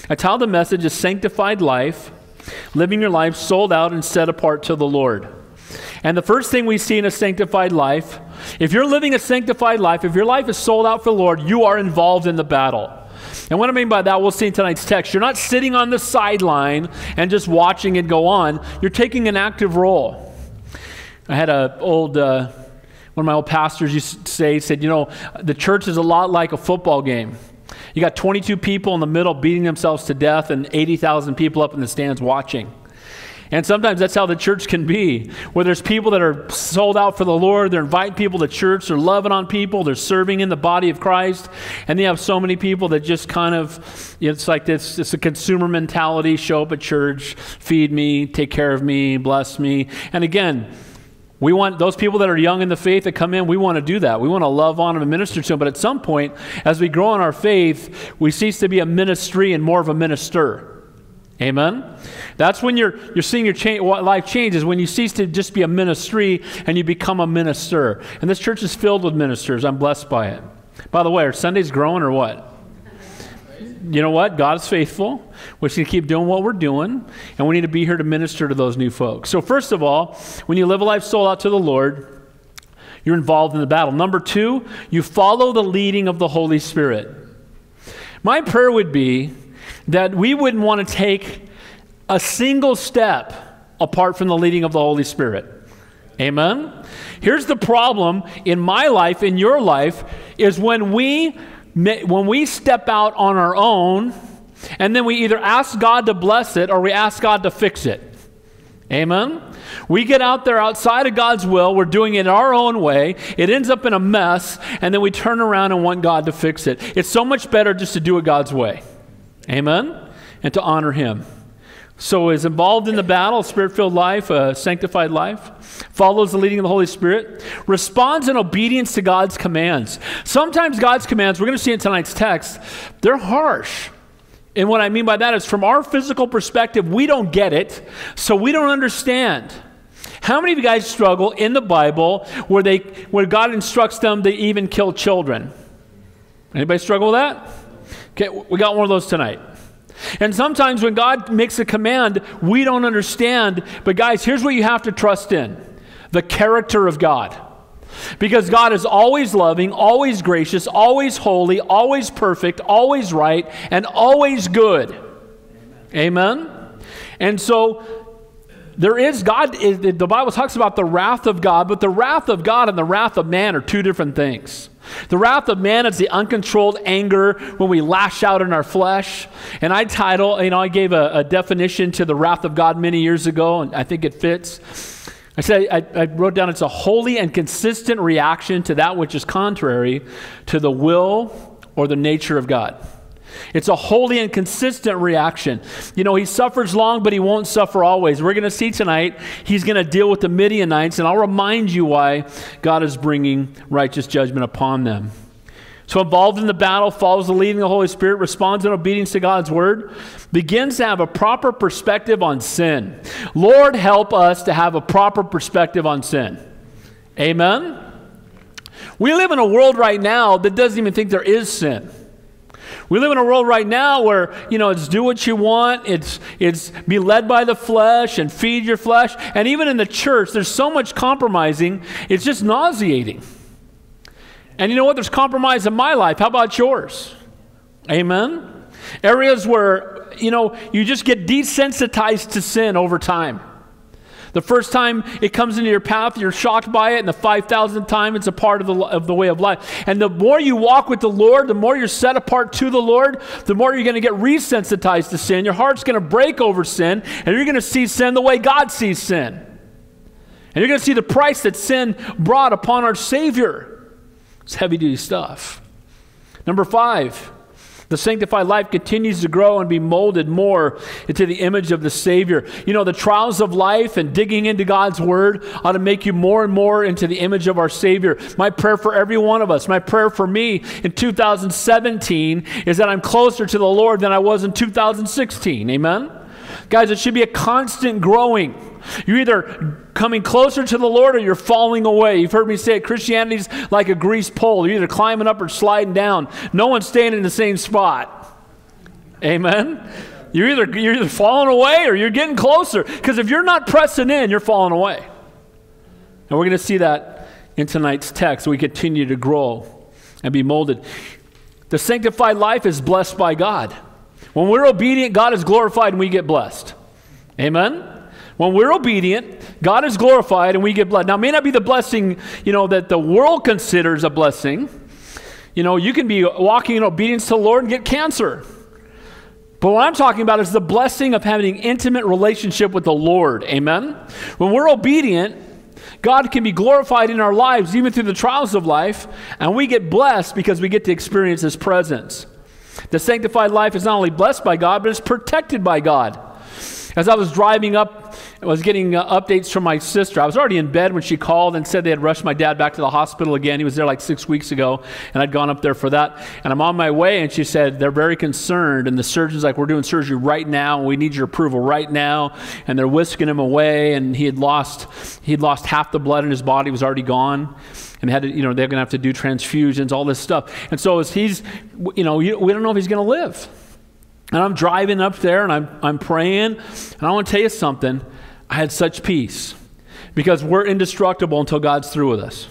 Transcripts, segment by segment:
I titled the message is Sanctified Life, living your life sold out and set apart to the Lord. And the first thing we see in a sanctified life, if you're living a sanctified life, if your life is sold out for the Lord, you are involved in the battle. And what I mean by that, we'll see in tonight's text. You're not sitting on the sideline and just watching it go on. You're taking an active role. I had one of my old pastors used to say, he said, you know, the church is a lot like a football game. You got 22 people in the middle beating themselves to death and 80,000 people up in the stands watching. And sometimes that's how the church can be, where there's people that are sold out for the Lord, they're inviting people to church, they're loving on people, they're serving in the body of Christ, and they have so many people that just kind of, it's like this, it's a consumer mentality, show up at church, feed me, take care of me, bless me. And again, we want those people that are young in the faith that come in, we want to do that. We want to love on them and minister to them. But at some point, as we grow in our faith, we cease to be a ministry and more of a minister. Amen? That's when you're seeing your life change, is when you cease to just be a ministry and you become a minister. And this church is filled with ministers. I'm blessed by it. By the way, are Sundays growing or what? You know what? God is faithful. We should keep doing what we're doing, and we need to be here to minister to those new folks. So first of all, when you live a life sold out to the Lord, you're involved in the battle. Number two, you follow the leading of the Holy Spirit. My prayer would be that we wouldn't want to take a single step apart from the leading of the Holy Spirit. Amen? Here's the problem in my life, in your life, is when we step out on our own, and then we either ask God to bless it or we ask God to fix it. Amen? We get out there outside of God's will, we're doing it our own way, it ends up in a mess, and then we turn around and want God to fix it. It's so much better just to do it God's way. Amen? And to honor Him. So is involved in the battle, Spirit-filled life, a sanctified life, follows the leading of the Holy Spirit, responds in obedience to God's commands. Sometimes God's commands, we're going to see in tonight's text, they're harsh. And what I mean by that is from our physical perspective, we don't get it, so we don't understand. How many of you guys struggle in the Bible where God instructs them to even kill children? Anybody struggle with that? Okay, we got one of those tonight. And sometimes when God makes a command, we don't understand. But guys, here's what you have to trust in: the character of God. Because God is always loving, always gracious, always holy, always perfect, always right, and always good. Amen? And so there is the Bible talks about the wrath of God, but the wrath of God and the wrath of man are two different things. The wrath of man is the uncontrolled anger when we lash out in our flesh. And I gave a definition to the wrath of God many years ago, and I think it fits. I wrote down, it's a holy and consistent reaction to that which is contrary to the will or the nature of God. It's a holy and consistent reaction. You know, He suffers long, but He won't suffer always. We're going to see tonight, He's going to deal with the Midianites, and I'll remind you why God is bringing righteous judgment upon them. So involved in the battle, follows the leading of the Holy Spirit, responds in obedience to God's word, begins to have a proper perspective on sin. Lord, help us to have a proper perspective on sin. Amen? We live in a world right now that doesn't even think there is sin. We live in a world right now where, it's do what you want, it's be led by the flesh and feed your flesh. And even in the church, there's so much compromising, it's just nauseating. And you know what? There's compromise in my life. How about yours? Amen? Areas where, you just get desensitized to sin over time. The first time it comes into your path, you're shocked by it, and the 5,000th time it's a part of the way of life. And the more you walk with the Lord, the more you're set apart to the Lord, the more you're going to get resensitized to sin. Your heart's going to break over sin, and you're going to see sin the way God sees sin. And you're going to see the price that sin brought upon our Savior. It's heavy-duty stuff. Number 5, the sanctified life continues to grow and be molded more into the image of the Savior. The trials of life and digging into God's Word ought to make you more and more into the image of our Savior. My prayer for every one of us, my prayer for me in 2017 is that I'm closer to the Lord than I was in 2016. Amen? Guys, it should be a constant growing. You're either coming closer to the Lord or you're falling away. You've heard me say it, Christianity's like a greased pole. You're either climbing up or sliding down. No one's staying in the same spot. Amen? You're either falling away or you're getting closer. Because if you're not pressing in, you're falling away. And we're going to see that in tonight's text. We continue to grow and be molded. The sanctified life is blessed by God. When we're obedient, God is glorified and we get blessed. Amen? When we're obedient, God is glorified and we get blessed. Now, it may not be the blessing, that the world considers a blessing. You can be walking in obedience to the Lord and get cancer. But what I'm talking about is the blessing of having an intimate relationship with the Lord. Amen? When we're obedient, God can be glorified in our lives, even through the trials of life, and we get blessed because we get to experience His presence. The sanctified life is not only blessed by God, but it's protected by God. As I was driving up, I was getting updates from my sister. I was already in bed when she called and said they had rushed my dad back to the hospital again. He was there like 6 weeks ago, and I'd gone up there for that. And I'm on my way, and she said they're very concerned, and the surgeon's like, we're doing surgery right now, and we need your approval right now. And they're whisking him away, and he'd lost half the blood in his body, was already gone. And they're going to have to do transfusions, all this stuff. And so as we don't know if he's going to live. And I'm driving up there, and I'm praying, and I want to tell you something. I had such peace because we're indestructible until God's through with us.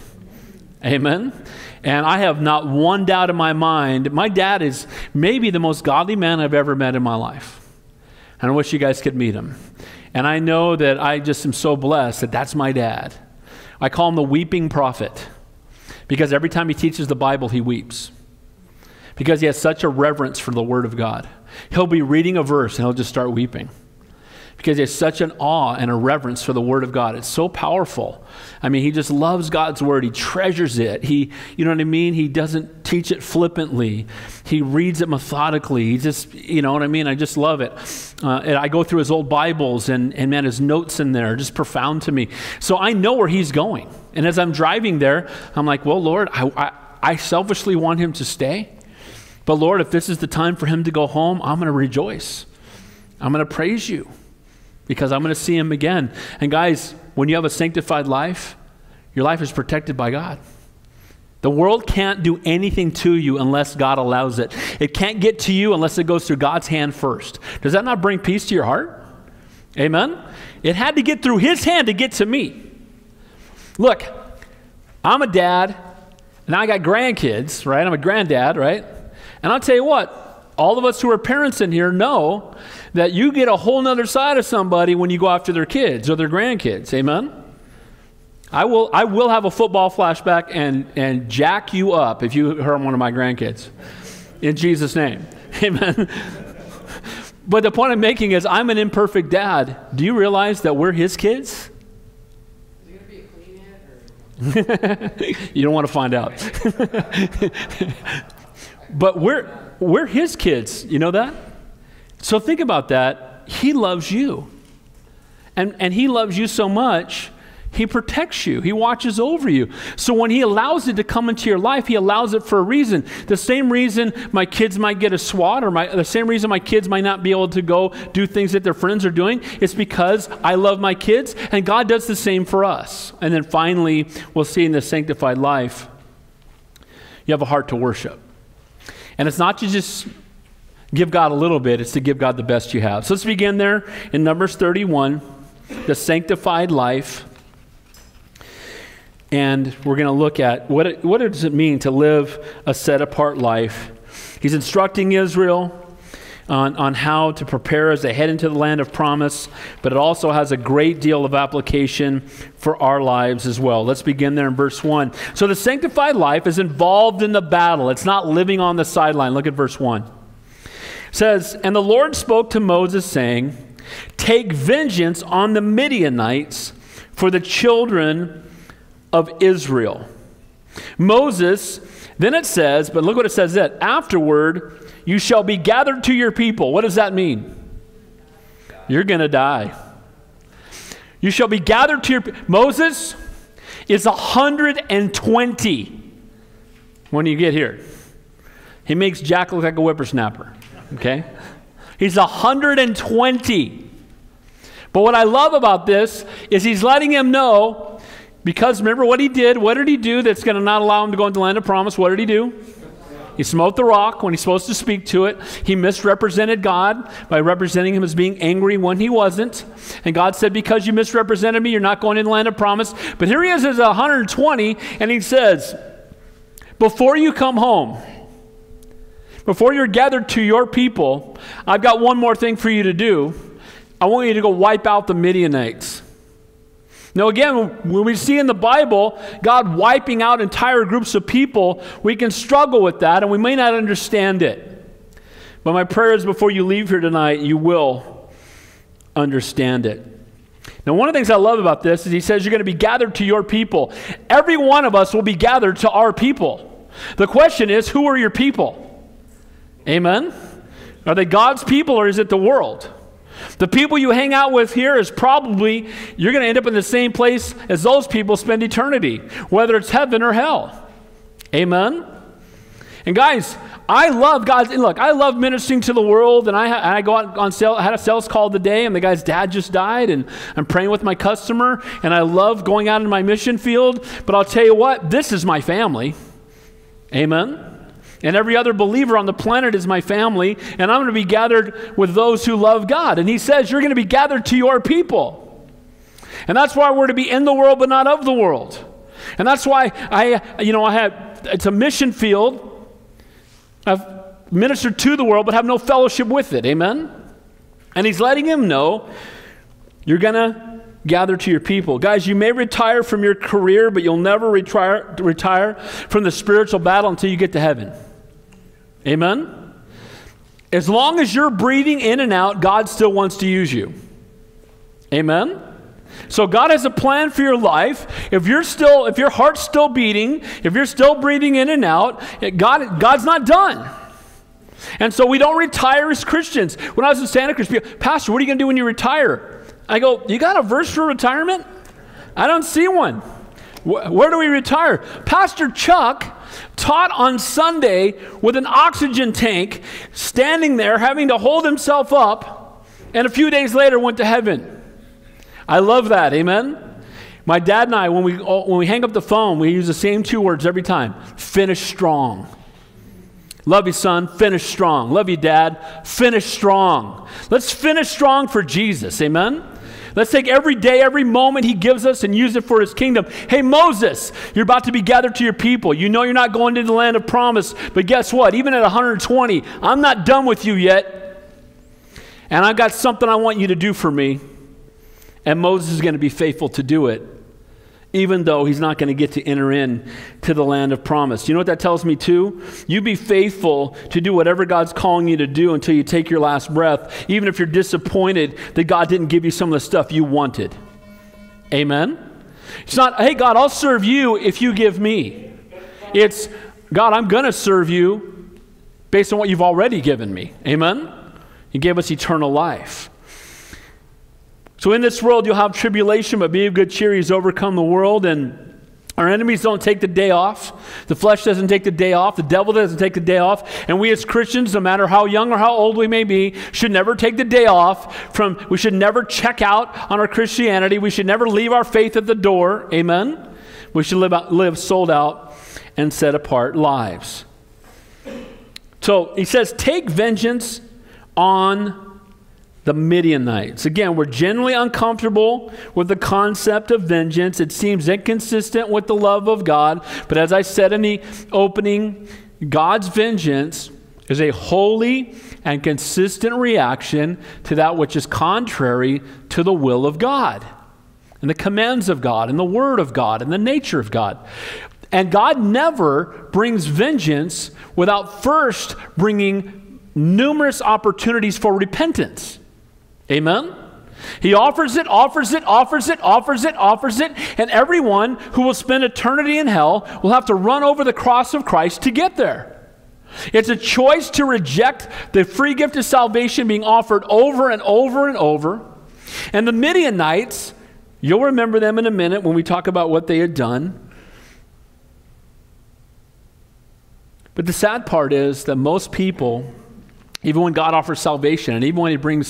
Amen? And I have not one doubt in my mind. My dad is maybe the most godly man I've ever met in my life. And I wish you guys could meet him. And I know that I just am so blessed that that's my dad. I call him the weeping prophet because every time he teaches the Bible, he weeps. Because he has such a reverence for the Word of God. He'll be reading a verse and he'll just start weeping. Because he has such an awe and a reverence for the Word of God. It's so powerful. I mean, he just loves God's Word. He treasures it. You know what I mean? He doesn't teach it flippantly. He reads it methodically. He just, you know what I mean? I just love it. And I go through his old Bibles and man, his notes in there are just profound to me. So I know where he's going. And as I'm driving there, I'm like, well, Lord, I selfishly want him to stay. But Lord, if this is the time for him to go home, I'm going to rejoice. I'm going to praise you because I'm going to see him again. And guys, when you have a sanctified life, your life is protected by God. The world can't do anything to you unless God allows it. It can't get to you unless it goes through God's hand first. Does that not bring peace to your heart? Amen? It had to get through his hand to get to me. Look, I'm a dad, and I got grandkids, right? I'm a granddad, right? And I'll tell you what, all of us who are parents in here know that you get a whole nother side of somebody when you go after their kids or their grandkids. Amen? I will have a football flashback and jack you up if you hurt one of my grandkids. In Jesus' name. Amen? But the point I'm making is I'm an imperfect dad. Do you realize that we're his kids? Is it going to be a clean head? You don't want to find out. But we're his kids. You know that? So think about that. He loves you. And he loves you so much, he protects you. He watches over you. So when he allows it to come into your life, he allows it for a reason. The same reason my kids might get a SWAT or the same reason my kids might not be able to go do things that their friends are doing, it's because I love my kids and God does the same for us. And then finally, we'll see in the sanctified life, you have a heart to worship. And it's not to just give God a little bit, it's to give God the best you have. So let's begin there in Numbers 31, the sanctified life. And we're going to look at what does it mean to live a set-apart life. He's instructing Israel on how to prepare as they head into the land of promise, but it also has a great deal of application for our lives as well. Let's begin there in verse 1. So the sanctified life is involved in the battle. It's not living on the sideline. Look at verse 1. It says, "And the Lord spoke to Moses, saying, Take vengeance on the Midianites for the children of Israel." Moses, then it says, but look what it says that afterward, you shall be gathered to your people. What does that mean? You're going to die. You shall be gathered to your people. Moses is 120 when you get here. He makes Jack look like a whippersnapper. Okay? He's 120. But what I love about this is he's letting him know, because remember what he did. What did he do that's going to not allow him to go into the land of promise? What did he do? He smote the rock when he's supposed to speak to it. He misrepresented God by representing him as being angry when he wasn't. And God said, because you misrepresented me, you're not going in the land of promise. But here he is as 120, and he says, before you come home, before you're gathered to your people, I've got one more thing for you to do. I want you to go wipe out the Midianites. Now again, when we see in the Bible God wiping out entire groups of people, we can struggle with that and we may not understand it. But my prayer is before you leave here tonight, you will understand it. Now one of the things I love about this is he says you're going to be gathered to your people. Every one of us will be gathered to our people. The question is, who are your people? Amen? Are they God's people or is it the world? The people you hang out with here is probably, you're going to end up in the same place as those people spend eternity, whether it's heaven or hell. Amen? And guys, I love God's, look, I love ministering to the world, and I go out on sale, I had a sales call today, and the guy's dad just died, and I'm praying with my customer, and I love going out in my mission field, but I'll tell you what, this is my family. Amen? And every other believer on the planet is my family, and I'm going to be gathered with those who love God. And he says, you're going to be gathered to your people. And that's why we're to be in the world, but not of the world. And that's why it's a mission field. I've ministered to the world, but have no fellowship with it. Amen? And he's letting him know, you're going to gather to your people. Guys, you may retire from your career, but you'll never retire from the spiritual battle until you get to heaven. Amen? As long as you're breathing in and out, God still wants to use you. Amen? So God has a plan for your life. If your heart's still beating, if you're still breathing in and out, God's not done. And so we don't retire as Christians. When I was in Santa Cruz, people, Pastor, what are you going to do when you retire? I go, you got a verse for retirement? I don't see one. Where do we retire? Pastor Chuck taught on Sunday with an oxygen tank, standing there, having to hold himself up, and a few days later went to heaven. I love that, amen? My dad and I, when we hang up the phone, we use the same two words every time. Finish strong. Love you, son. Finish strong. Love you, Dad. Finish strong. Let's finish strong for Jesus, amen? Let's take every day, every moment he gives us and use it for his kingdom. Hey, Moses, you're about to be gathered to your people. You know you're not going to the land of promise, but guess what? Even at 120, I'm not done with you yet. And I've got something I want you to do for me. And Moses is going to be faithful to do it, even though he's not going to get to enter in to the land of promise. You know what that tells me too? You be faithful to do whatever God's calling you to do until you take your last breath, even if you're disappointed that God didn't give you some of the stuff you wanted. Amen? It's not, hey God, I'll serve you if you give me. It's, God, I'm going to serve you based on what you've already given me. Amen? He gave us eternal life. So in this world, you'll have tribulation, but be of good cheer. He's overcome the world, and our enemies don't take the day off. The flesh doesn't take the day off. The devil doesn't take the day off. And we as Christians, no matter how young or how old we may be, should never take the day off. We should never check out on our Christianity. We should never leave our faith at the door. Amen? We should live sold out and set apart lives. So he says, take vengeance on the Midianites. Again, we're generally uncomfortable with the concept of vengeance. It seems inconsistent with the love of God. But as I said in the opening, God's vengeance is a holy and consistent reaction to that which is contrary to the will of God and the commands of God and the word of God and the nature of God. And God never brings vengeance without first bringing numerous opportunities for repentance. Amen? He offers it, offers it, offers it, offers it, offers it, and everyone who will spend eternity in hell will have to run over the cross of Christ to get there. It's a choice to reject the free gift of salvation being offered over and over and over. And the Midianites, you'll remember them in a minute when we talk about what they had done. But the sad part is that most people, even when God offers salvation, and even when he brings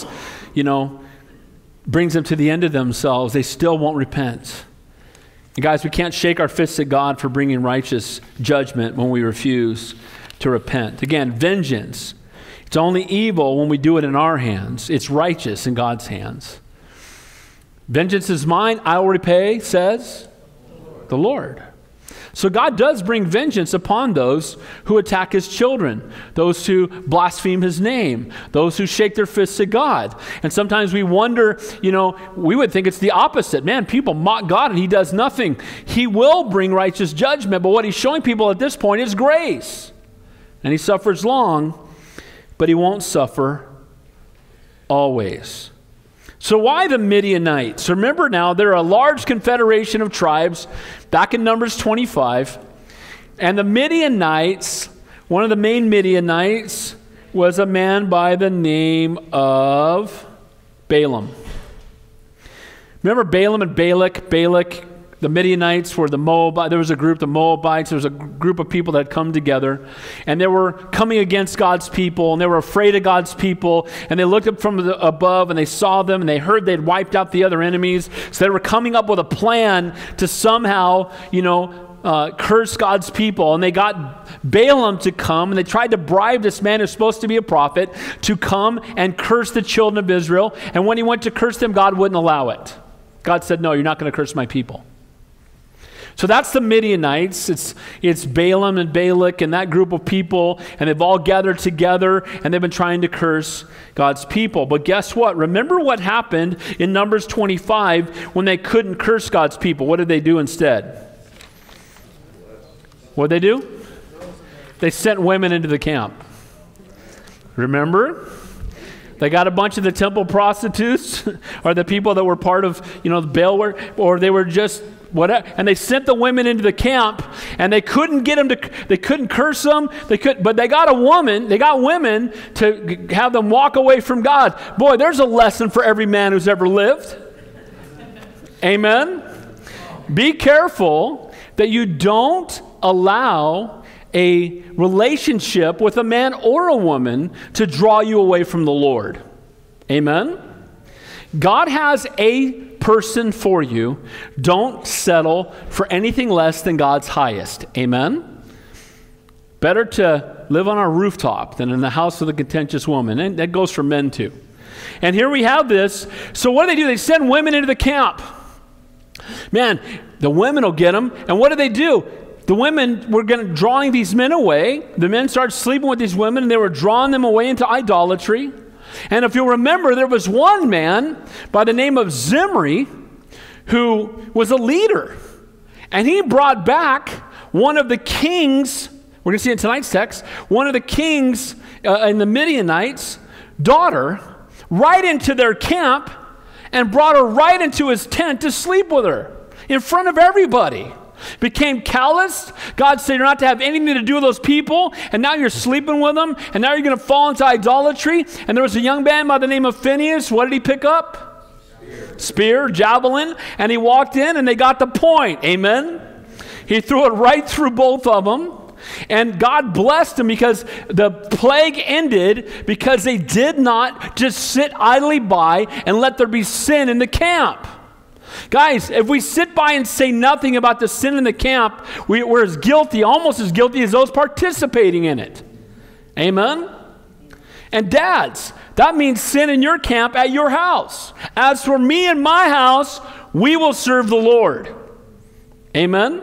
them to the end of themselves, they still won't repent. And guys, we can't shake our fists at God for bringing righteous judgment when we refuse to repent. Again, vengeance. It's only evil when we do it in our hands. It's righteous in God's hands. Vengeance is mine, I will repay, says the Lord. So God does bring vengeance upon those who attack his children, those who blaspheme his name, those who shake their fists at God. And sometimes we wonder, we would think it's the opposite. Man, people mock God and he does nothing. He will bring righteous judgment, but what he's showing people at this point is grace. And he suffers long, but he won't suffer always. So why the Midianites? Remember now, they're a large confederation of tribes back in Numbers 25. And the Midianites, one of the main Midianites, was a man by the name of Balaam. Remember Balaam and Balak? Balak, the Midianites were the Moabites. There was a group, the Moabites. There was a group of people that had come together. And they were coming against God's people. And they were afraid of God's people. And they looked up from above and they saw them. And they heard they'd wiped out the other enemies. So they were coming up with a plan to somehow, curse God's people. And they got Balaam to come. And they tried to bribe this man who's supposed to be a prophet to come and curse the children of Israel. And when he went to curse them, God wouldn't allow it. God said, no, you're not going to curse my people. So that's the Midianites. It's Balaam and Balak and that group of people, and they've all gathered together, and they've been trying to curse God's people. But guess what? Remember what happened in Numbers 25 when they couldn't curse God's people. What did they do instead? What did they do? They sent women into the camp. Remember? They got a bunch of the temple prostitutes or the people that were part of, the Baal, or they were just whatever, and they sent the women into the camp, and they couldn't get them they couldn't curse them, but they got women to have them walk away from God. Boy, there's a lesson for every man who's ever lived. Amen? Be careful that you don't allow a relationship with a man or a woman to draw you away from the Lord. Amen? God has a person for you. Don't settle for anything less than God's highest. Amen? Better to live on a rooftop than in the house of the contentious woman. And that goes for men too. And here we have this. So what do? They send women into the camp. Man, the women will get them. And what do? The women were drawing these men away. The men started sleeping with these women, and they were drawing them away into idolatry. And if you'll remember, there was one man by the name of Zimri who was a leader. And he brought back one of the kings, we're going to see in tonight's text, one of the kings in the Midianites' daughter right into their camp and brought her right into his tent to sleep with her in front of everybody. Became calloused. God said you're not to have anything to do with those people, and now you're sleeping with them, and now you're going to fall into idolatry. And there was a young man by the name of Phineas. What did he pick up? Spear, javelin, and he walked in, and they got the point. Amen? He threw it right through both of them, and God blessed them because the plague ended because they did not just sit idly by and let there be sin in the camp. Guys, if we sit by and say nothing about the sin in the camp, we're as guilty, almost as guilty as those participating in it. Amen? And dads, that means sin in your camp at your house. As for me and my house, we will serve the Lord. Amen?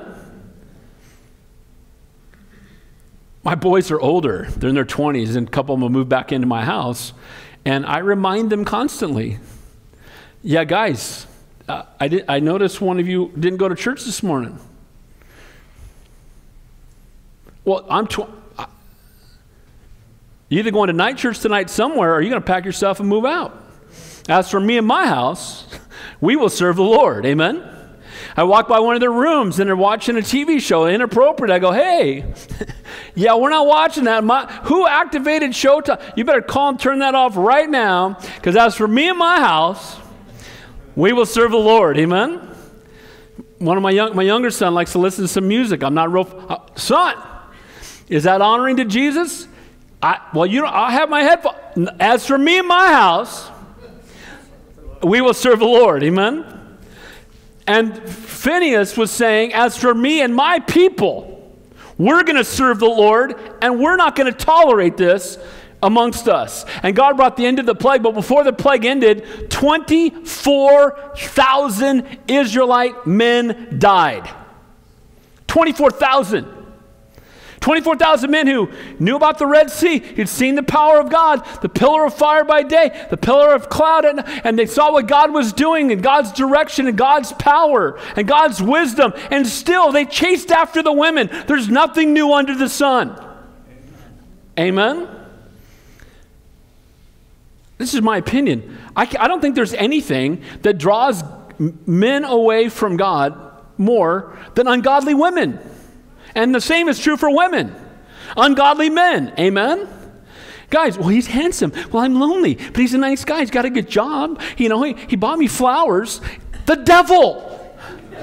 My boys are older. They're in their 20s, and a couple of them will move back into my house. And I remind them constantly, yeah, guys, I noticed one of you didn't go to church this morning. Well, you're either going to night church tonight somewhere, or you're going to pack your stuff and move out. As for me and my house, we will serve the Lord. Amen? I walk by one of their rooms, and they're watching a TV show, inappropriate. I go, hey, yeah, we're not watching that. Who activated Showtime? You better call and turn that off right now, because as for me and my house, we will serve the Lord. Amen? One of my younger son likes to listen to some music. I'm not real... son, is that honoring to Jesus? I'll have my headphones. As for me and my house, we will serve the Lord. Amen? And Phineas was saying, as for me and my people, We're going to serve the Lord, and we're not going to tolerate this amongst us. And God brought the end of the plague, but before the plague ended, 24,000 Israelite men died. 24,000. 24,000 men who knew about the Red Sea, who'd seen the power of God, the pillar of fire by day, the pillar of cloud, and they saw what God was doing and God's direction and God's power and God's wisdom, and still they chased after the women. There's nothing new under the sun. Amen? This is my opinion. I don't think there's anything that draws men away from God more than ungodly women. And the same is true for women. Ungodly men. Amen? Guys, well, he's handsome. Well, I'm lonely. But he's a nice guy. He's got a good job. You know, he bought me flowers. The devil.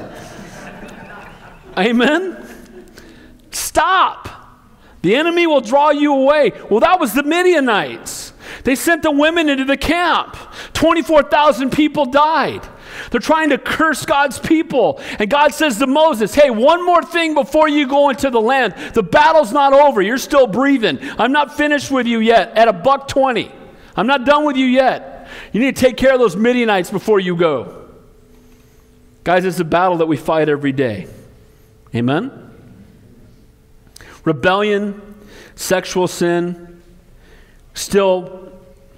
Amen? Stop. The enemy will draw you away. Well, that was the Midianites. They sent the women into the camp. 24,000 people died. They're trying to curse God's people. And God says to Moses, hey, one more thing before you go into the land. The battle's not over. You're still breathing. I'm not finished with you yet at $1:20. I'm not done with you yet. You need to take care of those Midianites before you go. Guys, it's a battle that we fight every day. Amen? Rebellion, sexual sin still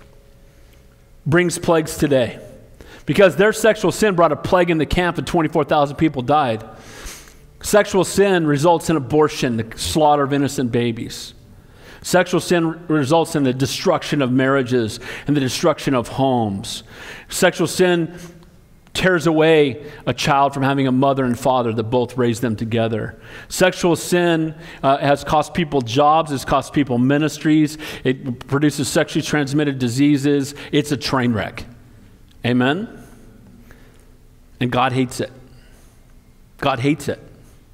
brings plagues today. Because their sexual sin brought a plague in the camp and 24,000 people died. Sexual sin results in abortion, the slaughter of innocent babies. Sexual sin results in the destruction of marriages and the destruction of homes. Sexual sin tears away a child from having a mother and father that both raised them together. Sexual sin has cost people jobs. It's cost people ministries. It produces sexually transmitted diseases. It's a train wreck. Amen? And God hates it. God hates it.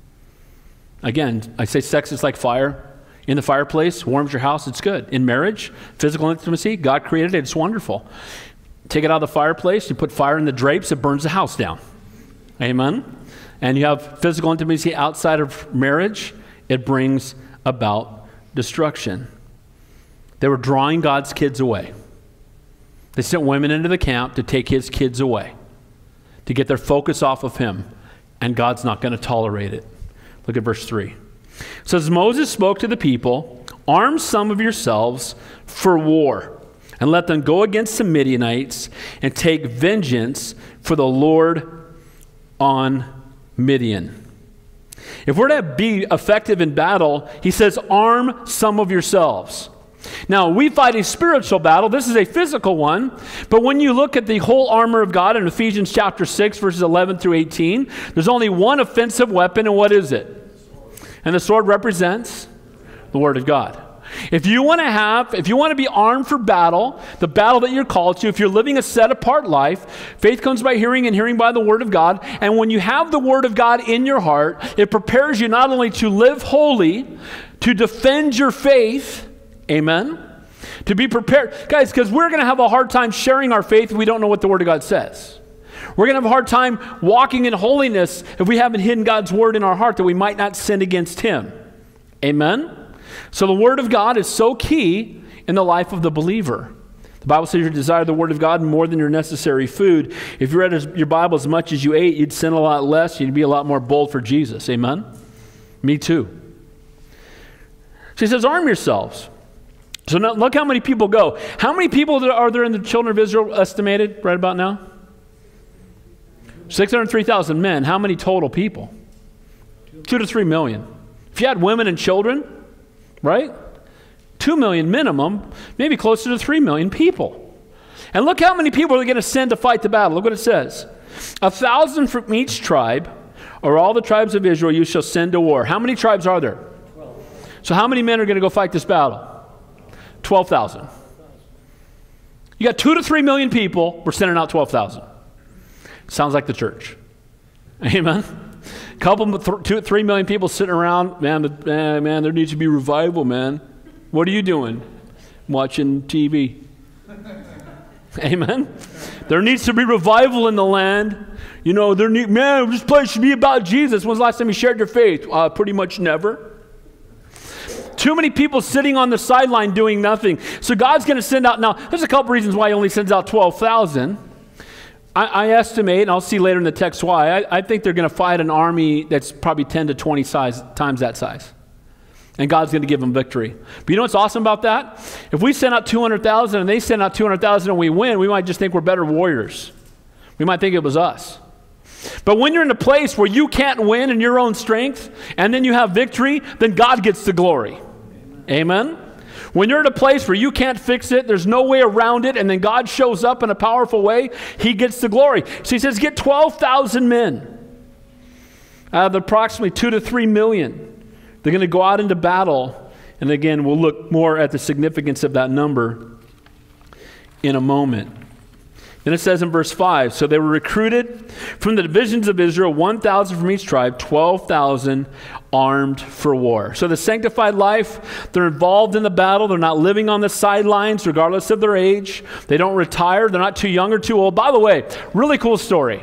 Again, I say sex is like fire. In the fireplace, warms your house, it's good. In marriage, physical intimacy, God created it, it's wonderful. Take it out of the fireplace, you put fire in the drapes, it burns the house down. Amen? And you have physical intimacy outside of marriage, it brings about destruction. They were drawing God's kids away. They sent women into the camp to take his kids away, to get their focus off of him, and God's not going to tolerate it. Look at verse 3. It says, Moses spoke to the people, arm some of yourselves for war, and let them go against the Midianites and take vengeance for the Lord on Midian. If we're to be effective in battle, he says, arm some of yourselves. Now, we fight a spiritual battle. This is a physical one. But when you look at the whole armor of God in Ephesians chapter 6, verses 11 through 18, there's only one offensive weapon, and what is it? And the sword represents the Word of God. If you want to be armed for battle, the battle that you're called to, if you're living a set-apart life, faith comes by hearing and hearing by the Word of God. And when you have the Word of God in your heart, it prepares you not only to live holy, to defend your faith, amen, to be prepared. Guys, because we're going to have a hard time sharing our faith if we don't know what the Word of God says. We're going to have a hard time walking in holiness if we haven't hidden God's Word in our heart that we might not sin against Him. Amen? So the Word of God is so key in the life of the believer. The Bible says you desire the Word of God more than your necessary food. If you read your Bible as much as you ate, you'd sin a lot less. You'd be a lot more bold for Jesus. Amen? Me too. She says, arm yourselves. So now look how many people go. How many people are there in the children of Israel estimated right about now? 603,000 men. How many total people? 2 to 3 million. If you had women and children, right? 2 million minimum, maybe closer to 3 million people. And look how many people are going to send to fight the battle. Look what it says. 1,000 from each tribe, or all the tribes of Israel, you shall send to war. How many tribes are there? 12. So how many men are going to go fight this battle? 12,000. You got 2 to 3 million people. We're sending out 12,000. Sounds like the church. Amen. Couple, 2 to 3 million people sitting around. Man, there needs to be revival, man. What are you doing? Watching TV. Amen. There needs to be revival in the land. You know, this place should be about Jesus. When's the last time you shared your faith? Pretty much never. Too many people sitting on the sideline doing nothing. So God's going to send out. Now, there's a couple reasons why he only sends out 12,000. I estimate, and I'll see later in the text why, I think they're going to fight an army that's probably 10 to 20 times that size. And God's going to give them victory. But you know what's awesome about that? If we send out 200,000 and they send out 200,000 and we win, we might just think we're better warriors. We might think it was us. But when you're in a place where you can't win in your own strength, and then you have victory, then God gets the glory. Amen? When you're in a place where you can't fix it, there's no way around it, and then God shows up in a powerful way, he gets the glory. So he says, get 12,000 men out of the approximately 2 to 3 million. They're going to go out into battle. And again, we'll look more at the significance of that number in a moment. Then it says in verse 5, so they were recruited from the divisions of Israel, 1,000 from each tribe, 12,000 armed for war. So the sanctified life, they're involved in the battle. They're not living on the sidelines regardless of their age. They don't retire. They're not too young or too old. By the way, really cool story.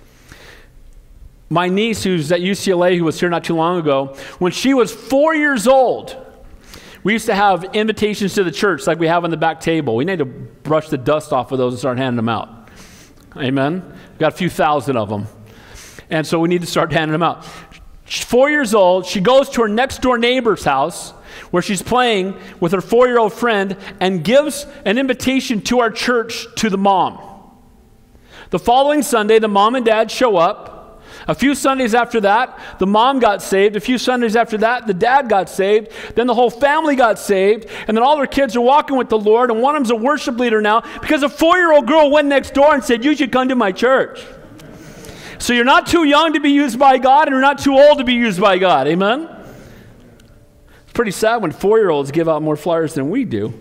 My niece, who's at UCLA, who was here not too long ago, when she was 4 years old, we used to have invitations to the church like we have on the back table. We need to brush the dust off of those and start handing them out. Amen? We've got a few thousand of them. And so we need to start handing them out. She's 4 years old. She goes to her next door neighbor's house where she's playing with her 4-year-old friend and gives an invitation to our church to the mom. The following Sunday, the mom and dad show up. A few Sundays after that, the mom got saved. A few Sundays after that, the dad got saved. Then the whole family got saved. And then all their kids are walking with the Lord. And one of them's a worship leader now because a 4-year-old girl went next door and said, you should come to my church. So you're not too young to be used by God, and you're not too old to be used by God. Amen? It's pretty sad when 4-year-olds give out more flyers than we do.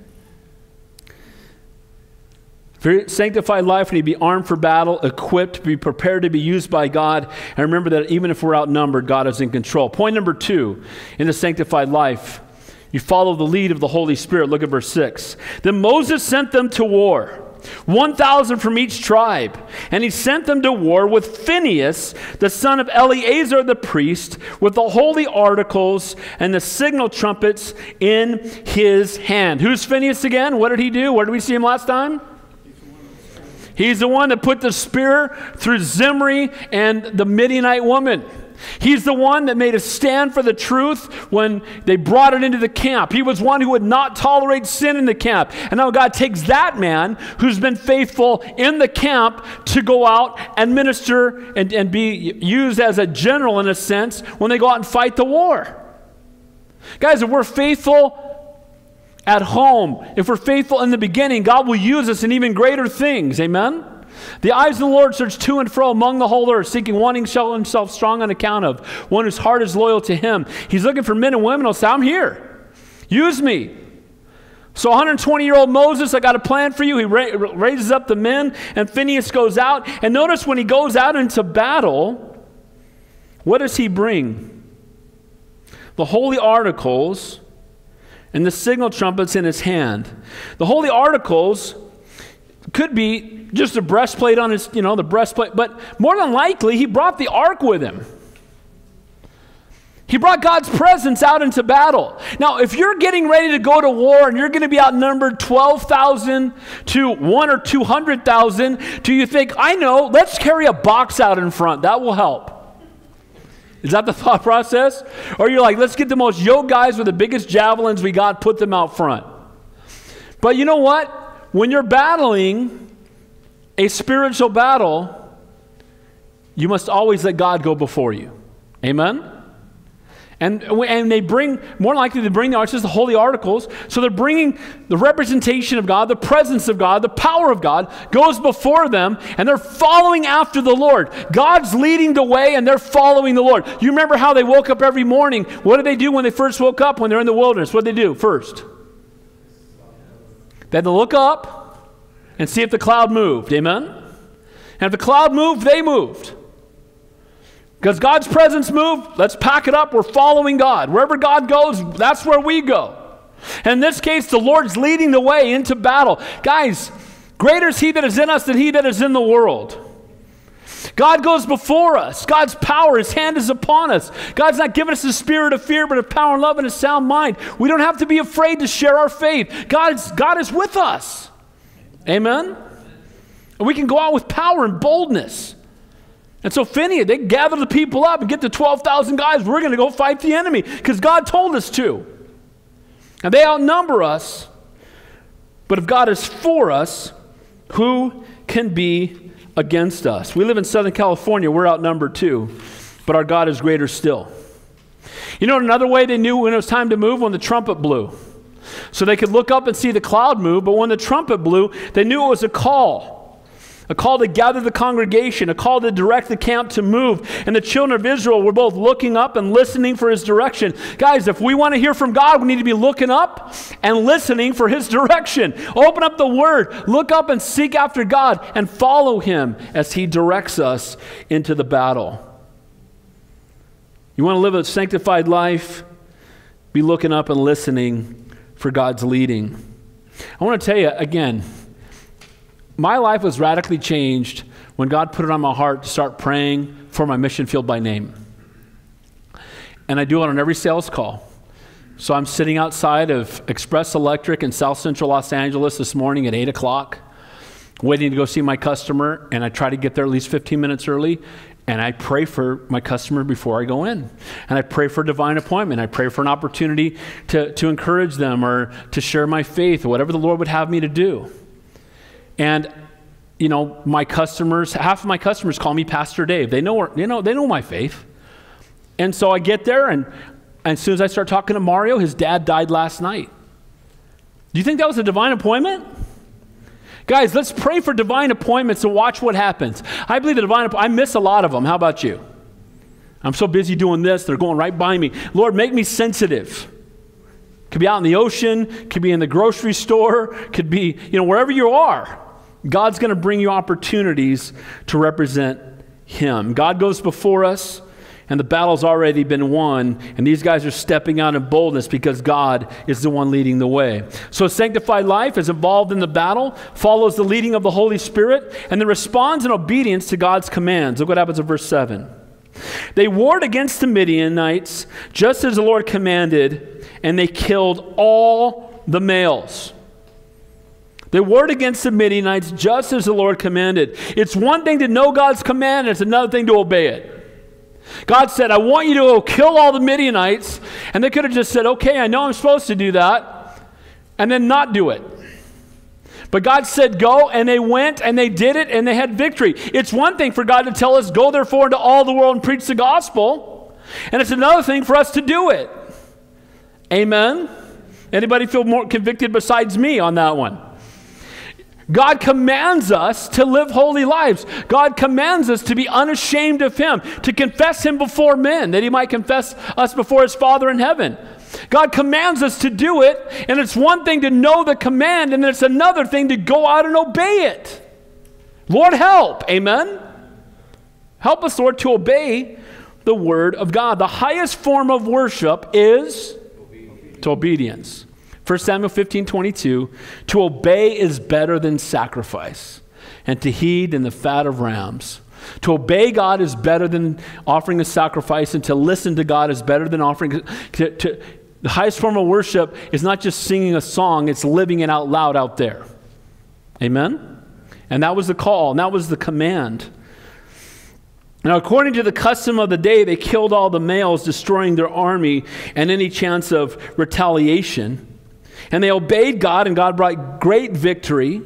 For sanctified life, we need to be armed for battle, equipped, be prepared to be used by God. And remember that even if we're outnumbered, God is in control. Point number 2 in the sanctified life, you follow the lead of the Holy Spirit. Look at verse 6. Then Moses sent them to war, 1,000 from each tribe. And he sent them to war with Phinehas, the son of Eleazar the priest, with the holy articles and the signal trumpets in his hand. Who's Phinehas again? What did he do? Where did we see him last time? He's the one that put the spear through Zimri and the Midianite woman. He's the one that made a stand for the truth when they brought it into the camp. He was one who would not tolerate sin in the camp. And now God takes that man who's been faithful in the camp to go out and minister and be used as a general in a sense when they go out and fight the war. Guys, if we're faithful at home, if we're faithful in the beginning, God will use us in even greater things. Amen? The eyes of the Lord search to and fro among the whole earth, seeking one who shall himself strong on account of, one whose heart is loyal to him. He's looking for men and women who'll say, I'm here. Use me. So 120-year-old Moses, I got a plan for you. He raises up the men, and Phinehas goes out. And notice when he goes out into battle, what does he bring? The holy articles and the signal trumpets in his hand. The holy articles could be just a breastplate on his, the breastplate, but more than likely, he brought the ark with him. He brought God's presence out into battle. Now, if you're getting ready to go to war and you're going to be outnumbered 12,000 to 1 or 200,000, do you think, I know, let's carry a box out in front. That will help. Is that the thought process? Or you're like, let's get the most yoked guys with the biggest javelins we got, put them out front. But you know what? When you're battling a spiritual battle, you must always let God go before you. Amen? And they bring, more likely to bring the arches, the holy articles. So they're bringing the representation of God, the presence of God, the power of God goes before them, and they're following after the Lord. God's leading the way, and they're following the Lord. You remember how they woke up every morning. What did they do when they first woke up when they're in the wilderness? What did they do first? They had to look up and see if the cloud moved. Amen? And if the cloud moved, they moved. Because God's presence moved, let's pack it up. We're following God. Wherever God goes, that's where we go. And in this case, the Lord's leading the way into battle. Guys, greater is he that is in us than he that is in the world. God goes before us. God's power, his hand is upon us. God's not giving us a spirit of fear, but of power and love and a sound mind. We don't have to be afraid to share our faith. God is with us. Amen? And we can go out with power and boldness. And so Phineas, they gather the people up and get to 12,000 guys. We're going to go fight the enemy because God told us to. And they outnumber us. But if God is for us, who can be against us? We live in Southern California. We're outnumbered too. But our God is greater still. You know another way they knew when it was time to move? When the trumpet blew. So they could look up and see the cloud move, but when the trumpet blew, they knew it was a call to gather the congregation, a call to direct the camp to move. And the children of Israel were both looking up and listening for his direction. Guys, if we want to hear from God, we need to be looking up and listening for his direction. Open up the word, look up and seek after God, and follow him as he directs us into the battle. You want to live a sanctified life? Be looking up and listening for God's leading. I want to tell you again, my life was radically changed when God put it on my heart to start praying for my mission field by name. And I do it on every sales call. So I'm sitting outside of Express Electric in South Central Los Angeles this morning at 8 o'clock, waiting to go see my customer, and I try to get there at least 15 minutes early, and I pray for my customer before I go in. And I pray for a divine appointment. I pray for an opportunity to encourage them or to share my faith or whatever the Lord would have me to do. And, you know, my customers, half of my customers call me Pastor Dave. They know my faith. And so I get there, and as soon as I start talking to Mario, his dad died last night. Do you think that was a divine appointment? Guys, let's pray for divine appointments and watch what happens. I believe I miss a lot of them. How about you? I'm so busy doing this, they're going right by me. Lord, make me sensitive. Could be out in the ocean, could be in the grocery store, could be, wherever you are. God's going to bring you opportunities to represent him. God goes before us, and the battle's already been won, and these guys are stepping out in boldness because God is the one leading the way. So a sanctified life is involved in the battle, follows the leading of the Holy Spirit, and then responds in obedience to God's commands. Look what happens in verse 7. They warred against the Midianites just as the Lord commanded, and they killed all the males. They warred against the Midianites just as the Lord commanded. It's one thing to know God's command, and it's another thing to obey it. God said, I want you to go kill all the Midianites. And they could have just said, okay, I know I'm supposed to do that, and then not do it. But God said, go, and they went, and they did it, and they had victory. It's one thing for God to tell us, go therefore into all the world and preach the gospel. And it's another thing for us to do it. Amen? Anybody feel more convicted besides me on that one? God commands us to live holy lives. God commands us to be unashamed of him, to confess him before men, that he might confess us before his Father in heaven. God commands us to do it, and it's one thing to know the command, and it's another thing to go out and obey it. Lord, help. Amen? Help us, Lord, to obey the word of God. The highest form of worship is obedience. 1 Samuel 15:22, to obey is better than sacrifice, and to heed than the fat of rams. To obey God is better than offering a sacrifice, and to listen to God is better than offering. The highest form of worship is not just singing a song, it's living it out loud out there. Amen? And that was the call, and that was the command. Now, according to the custom of the day, they killed all the males, destroying their army and any chance of retaliation. And they obeyed God, and God brought great victory.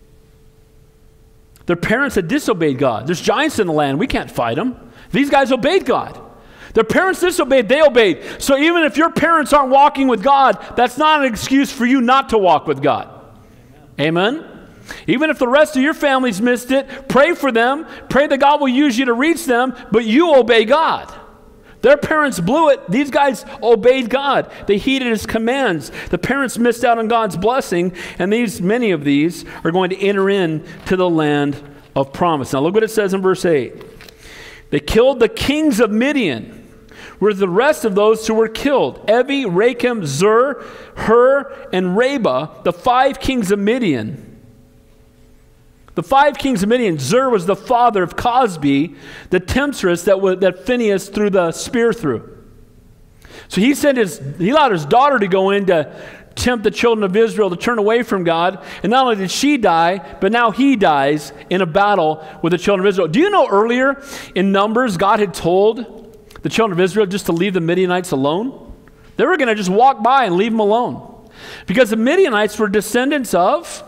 Their parents had disobeyed God. There's giants in the land. We can't fight them. These guys obeyed God. Their parents disobeyed. They obeyed. So even if your parents aren't walking with God, that's not an excuse for you not to walk with God. Amen? Even if the rest of your family's missed it, pray for them. Pray that God will use you to reach them, but you obey God. Their parents blew it. These guys obeyed God. They heeded his commands. The parents missed out on God's blessing, and many of these are going to enter into the land of promise. Now look what it says in verse 8. They killed the kings of Midian, were the rest of those who were killed. Evi, Rakem, Zur, Hur, and Reba, the 5 kings of Midian. The 5 kings of Midian, Zur was the father of Cosbi, the temptress that Phinehas threw the spear through. So he allowed his daughter to go in to tempt the children of Israel to turn away from God. And not only did she die, but now he dies in a battle with the children of Israel. Do you know earlier in Numbers, God had told the children of Israel just to leave the Midianites alone? They were going to just walk by and leave them alone. Because the Midianites were descendants of...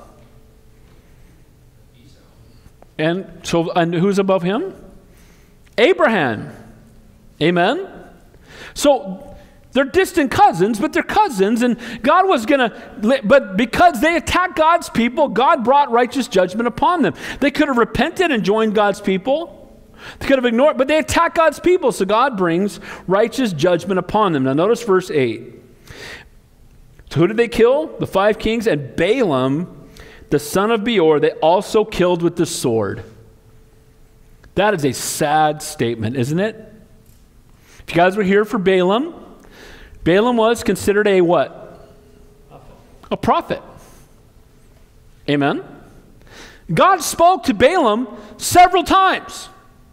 And who's above him? Abraham. Amen? So they're distant cousins, but they're cousins, and God was going to, but because they attacked God's people, God brought righteous judgment upon them. They could have repented and joined God's people. They could have ignored, but they attacked God's people, so God brings righteous judgment upon them. Now notice verse 8. So who did they kill? The 5 kings, and Balaam, the son of Beor, they also killed with the sword. That is a sad statement, isn't it? If you guys were here for Balaam, Balaam was considered a what? A prophet. Amen? God spoke to Balaam several times.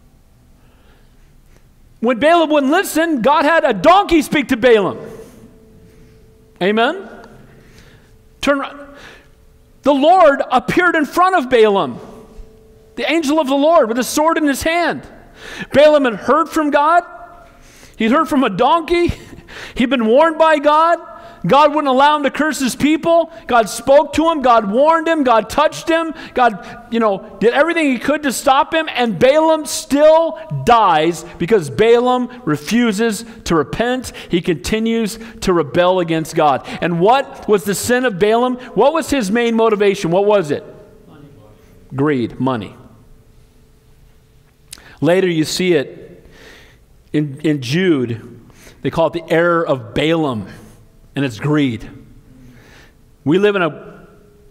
When Balaam wouldn't listen, God had a donkey speak to Balaam. Amen? Turn around. The Lord appeared in front of Balaam, the angel of the Lord, with a sword in his hand. Balaam had heard from God. He'd heard from a donkey. He'd been warned by God. God wouldn't allow him to curse his people. God spoke to him. God warned him. God touched him. God, did everything he could to stop him. And Balaam still dies because Balaam refuses to repent. He continues to rebel against God. And what was the sin of Balaam? What was his main motivation? What was it? Money. Greed, money. Later you see it in Jude. They call it the error of Balaam. And it's greed. We live in a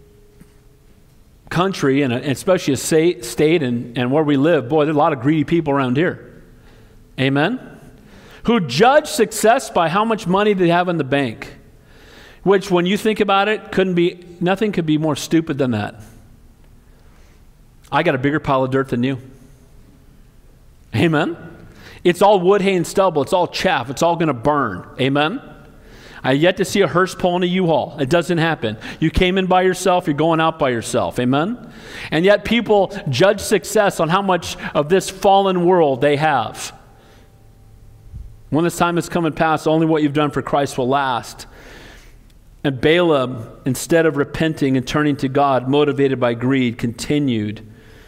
country, and especially a state and where we live, boy, there's a lot of greedy people around here. Amen? Who judge success by how much money they have in the bank. Which, when you think about it, nothing could be more stupid than that. I got a bigger pile of dirt than you. Amen? It's all wood, hay, and stubble. It's all chaff. It's all going to burn. Amen? I yet to see a hearse pulling a U-Haul. It doesn't happen. You came in by yourself, you're going out by yourself. Amen? And yet people judge success on how much of this fallen world they have. When this time has come and passed, only what you've done for Christ will last. And Balaam, instead of repenting and turning to God, motivated by greed, continued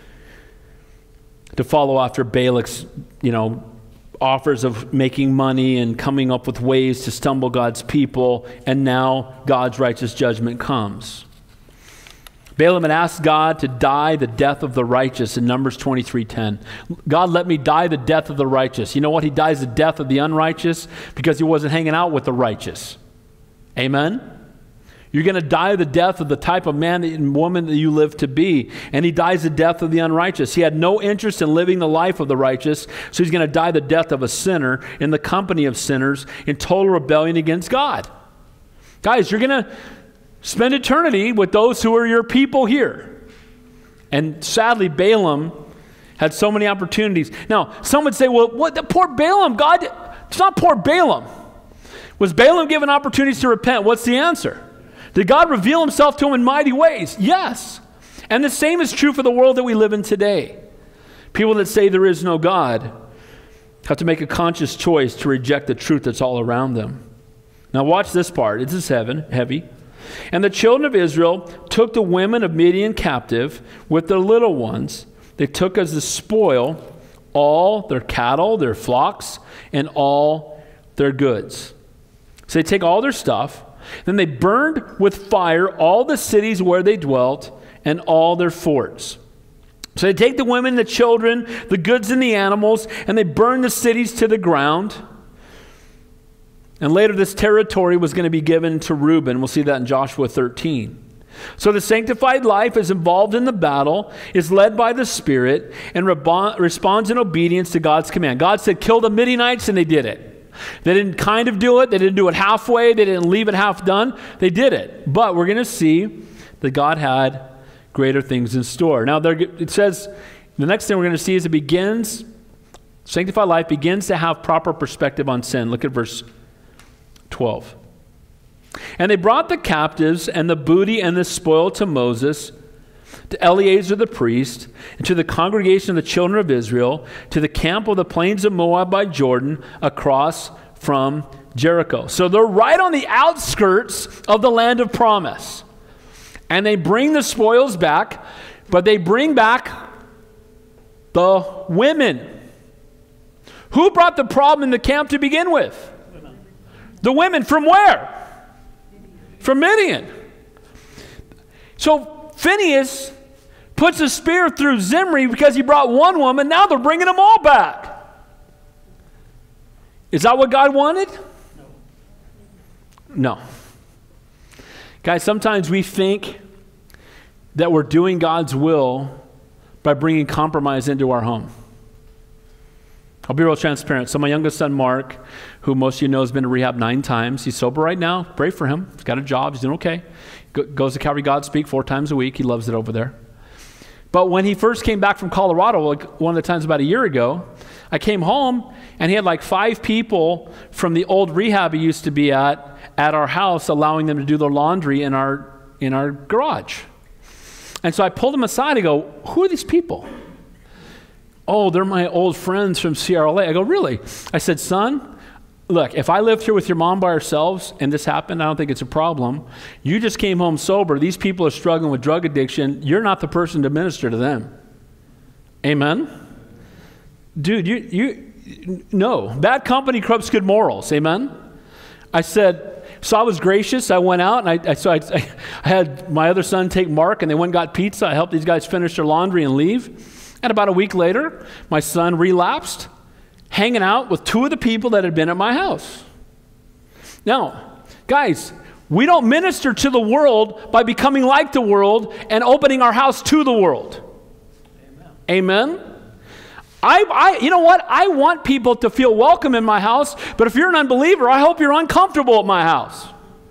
to follow after Balak's, offers of making money and coming up with ways to stumble God's people, and now God's righteous judgment comes. Balaam had asked God to die the death of the righteous in Numbers 23:10. God, let me die the death of the righteous. You know what? He dies the death of the unrighteous because he wasn't hanging out with the righteous. Amen? You're going to die the death of the type of man and woman that you live to be. And he dies the death of the unrighteous. He had no interest in living the life of the righteous, so he's going to die the death of a sinner in the company of sinners in total rebellion against God. Guys, you're going to spend eternity with those who are your people here. And sadly, Balaam had so many opportunities. Now, some would say, well, what, the poor Balaam, God, it's not poor Balaam. Was Balaam given opportunities to repent? What's the answer? Did God reveal himself to him in mighty ways? Yes. And the same is true for the world that we live in today. People that say there is no God have to make a conscious choice to reject the truth that's all around them. Now watch this part. This is heavy. And the children of Israel took the women of Midian captive with their little ones. They took as the spoil all their cattle, their flocks, and all their goods. So they take all their stuff. Then they burned with fire all the cities where they dwelt and all their forts. So they take the women, the children, the goods and the animals, and they burn the cities to the ground. And later this territory was going to be given to Reuben. We'll see that in Joshua 13. So the sanctified life is involved in the battle, is led by the Spirit, and responds in obedience to God's command. God said, kill the Midianites, and they did it. They didn't kind of do it. They didn't do it halfway. They didn't leave it half done. They did it. But we're going to see that God had greater things in store. Now, it says, the next thing we're going to see is sanctified life begins to have proper perspective on sin. Look at verse 12. And they brought the captives and the booty and the spoil to Moses, to Eleazar the priest, and to the congregation of the children of Israel, to the camp of the plains of Moab by Jordan, across from Jericho. So they're right on the outskirts of the land of promise. And they bring the spoils back, but they bring back the women. Who brought the problem in the camp to begin with? The women. From where? From Midian. So Phinehas puts a spear through Zimri because he brought one woman. Now they're bringing them all back. Is that what God wanted? No. Guys, sometimes we think that we're doing God's will by bringing compromise into our home. I'll be real transparent. So my youngest son, Mark, who most of you know has been to rehab 9 times. He's sober right now. Pray for him. He's got a job. He's doing okay. Goes to Calvary Godspeak 4 times a week. He loves it over there. But when he first came back from Colorado, like one of the times about a year ago, I came home and he had like 5 people from the old rehab he used to be at our house, allowing them to do their laundry in our garage. And so I pulled him aside. I go, who are these people? Oh, they're my old friends from CRLA. I go, really? I said, son, look, if I lived here with your mom by ourselves and this happened, I don't think it's a problem. You just came home sober. These people are struggling with drug addiction. You're not the person to minister to them. Amen? Dude, no. Bad company corrupts good morals. Amen? I said, so I was gracious. I went out and I had my other son take Mark and they went and got pizza. I helped these guys finish their laundry and leave. And about a week later, my son relapsed, hanging out with 2 of the people that had been at my house. Now, guys, we don't minister to the world by becoming like the world and opening our house to the world. Amen? You know what? I want people to feel welcome in my house, but if you're an unbeliever, I hope you're uncomfortable at my house.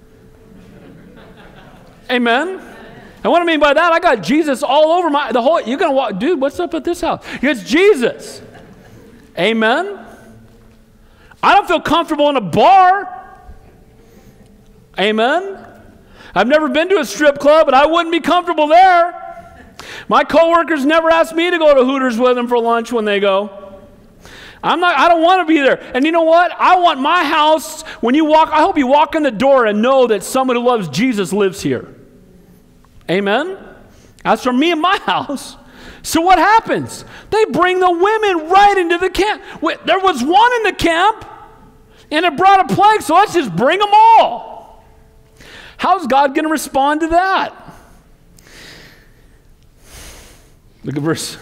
Amen? And what I mean by that, I got Jesus all over you're going to walk, dude, what's up at this house? It's Jesus. Amen? I don't feel comfortable in a bar. Amen? I've never been to a strip club, and I wouldn't be comfortable there. My coworkers never ask me to go to Hooters with them for lunch when they go. I don't want to be there. And you know what? I want my house, when you walk, I hope you walk in the door and know that someone who loves Jesus lives here. Amen? As for me and my house. So what happens? They bring the women right into the camp. There was one in the camp, and it brought a plague, so let's just bring them all. How's God going to respond to that? Look at verse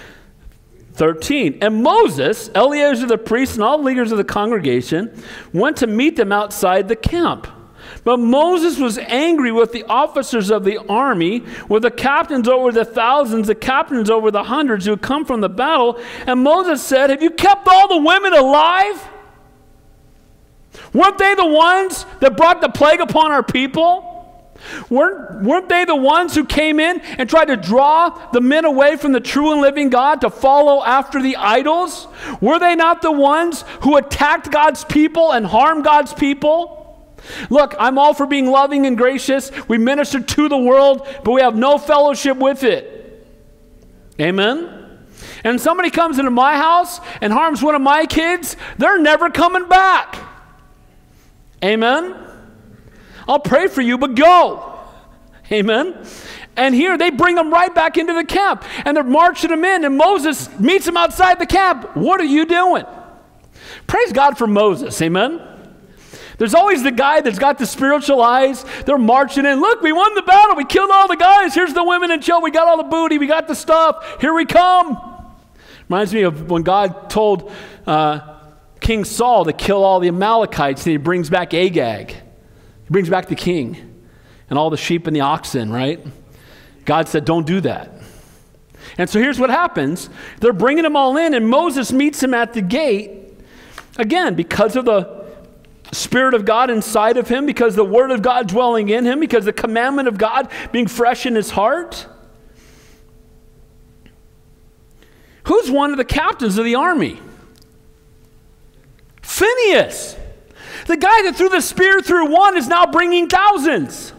13. And Moses, Eleazar the priest, and all the leaders of the congregation went to meet them outside the camp. But Moses was angry with the officers of the army, with the captains over the thousands, the captains over the hundreds who had come from the battle. And Moses said, have you kept all the women alive? Weren't they the ones that brought the plague upon our people? Weren't they the ones who came in and tried to draw the men away from the true and living God to follow after the idols? Were they not the ones who attacked God's people and harmed God's people? Look, I'm all for being loving and gracious. We minister to the world, but we have no fellowship with it. Amen? And somebody comes into my house and harms one of my kids, they're never coming back. Amen? I'll pray for you, but go. Amen? And here they bring them right back into the camp, and they're marching them in, and Moses meets them outside the camp. What are you doing? Praise God for Moses. Amen? There's always the guy that's got the spiritual eyes. They're marching in. Look, we won the battle. We killed all the guys. Here's the women and children. We got all the booty. We got the stuff. Here we come. Reminds me of when God told King Saul to kill all the Amalekites, and he brings back Agag. He brings back the king and all the sheep and the oxen, right? God said, don't do that. And so here's what happens. They're bringing them all in, and Moses meets him at the gate. Again, because of the Spirit of God inside of him, because the Word of God dwelling in him, because the commandment of God being fresh in his heart. Who's one of the captains of the army? Phineas. The guy that threw the spear through one is now bringing thousands.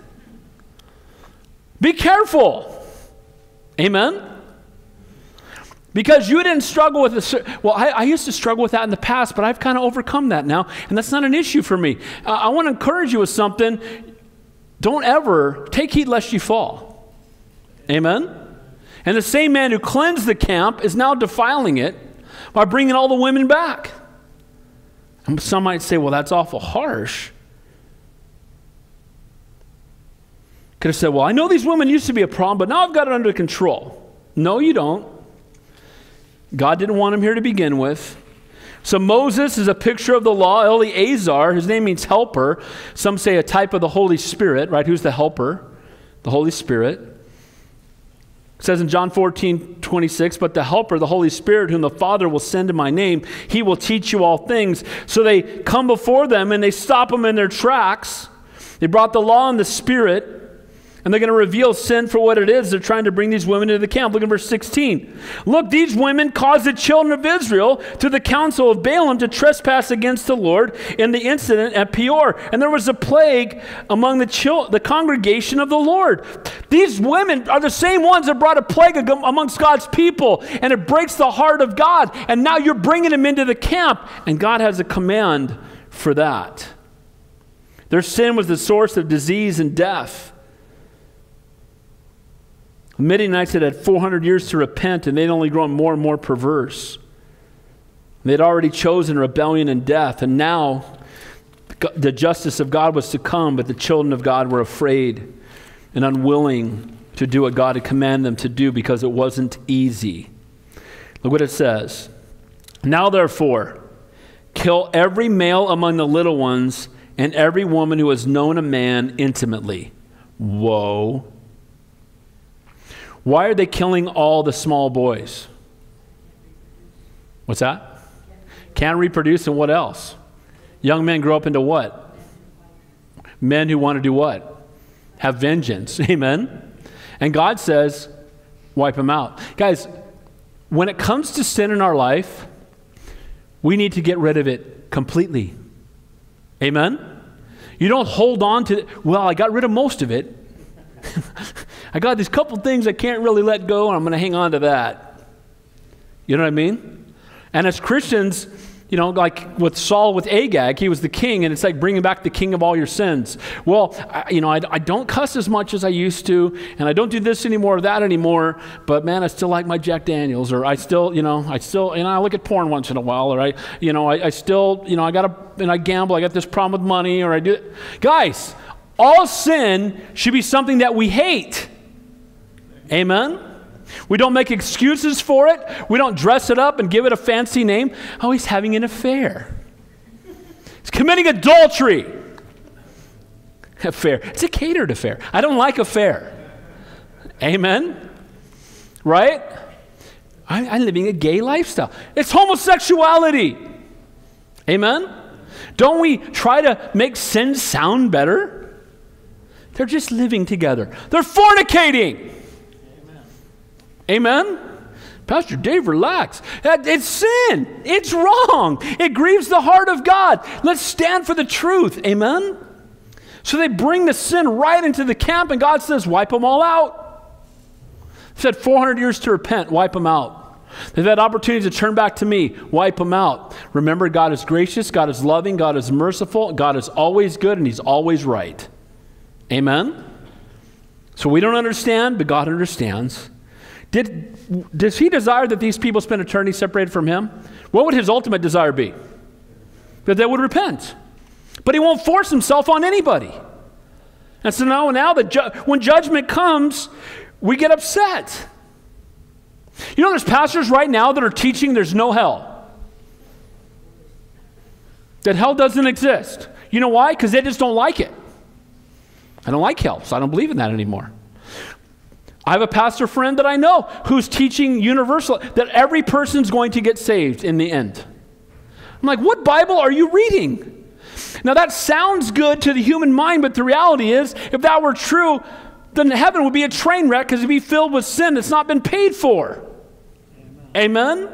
Be careful. Amen? Because you didn't struggle with this. Well, I used to struggle with that in the past, but I've kind of overcome that now, and that's not an issue for me. I want to encourage you with something. Don't ever take heed lest you fall. Amen? And the same man who cleansed the camp is now defiling it by bringing all the women back. And some might say, well, that's awful harsh. Could have said, well, I know these women used to be a problem, but now I've got it under control. No, you don't. God didn't want him here to begin with. So Moses is a picture of the law. Eleazar, his name means helper. Some say a type of the Holy Spirit, right? Who's the helper? The Holy Spirit. It says in John 14:26, but the helper, the Holy Spirit, whom the Father will send in my name, he will teach you all things. So they come before them and they stop them in their tracks. They brought the law and the Spirit, and they're going to reveal sin for what it is. They're trying to bring these women into the camp. Look at verse 16. Look, these women caused the children of Israel through the counsel of Balaam to trespass against the Lord in the incident at Peor. And there was a plague among the congregation of the Lord. These women are the same ones that brought a plague amongst God's people, and it breaks the heart of God. And now you're bringing them into the camp, and God has a command for that. Their sin was the source of disease and death. The Midianites had 400 years to repent, and they'd only grown more and more perverse. They'd already chosen rebellion and death, and now the justice of God was to come, but the children of God were afraid and unwilling to do what God had commanded them to do because it wasn't easy. Look what it says. Now therefore, kill every male among the little ones and every woman who has known a man intimately. Whoa. Why are they killing all the small boys? What's that? Can't reproduce, and what else? Young men grow up into what? Men who want to do what? Have vengeance. Amen? And God says, wipe them out. Guys, when it comes to sin in our life, we need to get rid of it completely. Amen? You don't hold on to, well, I got rid of most of it. I got these couple things I can't really let go, and I'm going to hang on to that. You know what I mean? And as Christians, you know, like with Saul with Agag, he was the king, and it's like bringing back the king of all your sins. Well, I don't cuss as much as I used to, and I don't do this anymore or that anymore, but man, I still like my Jack Daniels, or I look at porn once in a while, or I gamble, I got this problem with money, or I do. Guys, all sin should be something that we hate. Amen? We don't make excuses for it. We don't dress it up and give it a fancy name. Oh, he's having an affair. He's committing adultery. Affair. It's a catered affair. I don't like affair. Amen? Right? I'm living a gay lifestyle. It's homosexuality. Amen? Don't we try to make sin sound better? They're just living together. They're fornicating. Amen? Pastor Dave, relax. It's sin. It's wrong. It grieves the heart of God. Let's stand for the truth. Amen? So they bring the sin right into the camp, and God says, wipe them all out. He said 400 years to repent, wipe them out. They've had opportunities to turn back to me, wipe them out. Remember, God is gracious, God is loving, God is merciful, God is always good, and he's always right. Amen? So we don't understand, but God understands. Does he desire that these people spend eternity separated from him? What would his ultimate desire be? That they would repent. But he won't force himself on anybody. And so now when judgment comes, we get upset. You know, there's pastors right now that are teaching there's no hell. That hell doesn't exist. You know why? Because they just don't like it. I don't like hell, so I don't believe in that anymore. I have a pastor friend that I know who's teaching universal, that every person's going to get saved in the end. I'm like, what Bible are you reading? Now that sounds good to the human mind, but the reality is, if that were true, then heaven would be a train wreck because it'd be filled with sin that's not been paid for. Amen. Amen?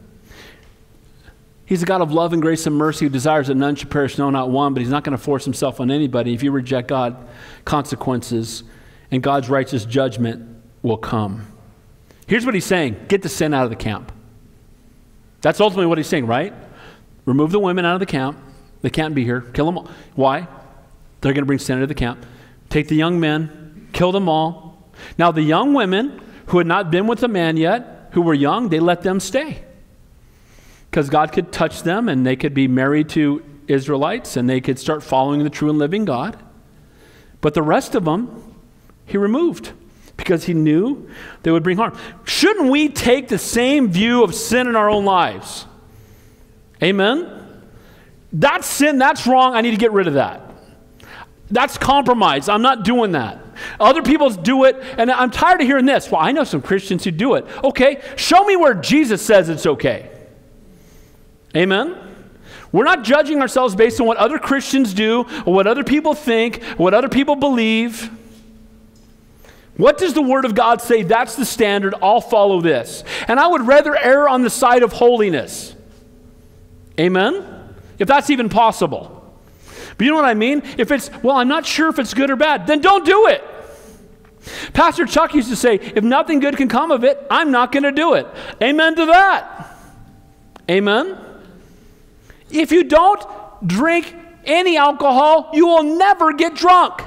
He's a God of love and grace and mercy who desires that none should perish, no, not one, but he's not going to force himself on anybody. If you reject God, consequences and God's righteous judgment will come. Here's what he's saying. Get the sin out of the camp. That's ultimately what he's saying, right? Remove the women out of the camp. They can't be here. Kill them all. Why? They're going to bring sin into the camp. Take the young men, kill them all. Now the young women who had not been with a man yet, who were young, they let them stay. Because God could touch them and they could be married to Israelites and they could start following the true and living God. But the rest of them, he removed because he knew they would bring harm. Shouldn't we take the same view of sin in our own lives? Amen? That's sin, that's wrong, I need to get rid of that. That's compromise, I'm not doing that. Other people do it, and I'm tired of hearing this. Well, I know some Christians who do it. Okay, show me where Jesus says it's okay. Amen? We're not judging ourselves based on what other Christians do, or what other people think, what other people believe. What does the Word of God say? That's the standard, I'll follow this. And I would rather err on the side of holiness. Amen? If that's even possible. But you know what I mean? If it's, well, I'm not sure if it's good or bad, then don't do it. Pastor Chuck used to say, if nothing good can come of it, I'm not going to do it. Amen to that. Amen? If you don't drink any alcohol, you will never get drunk.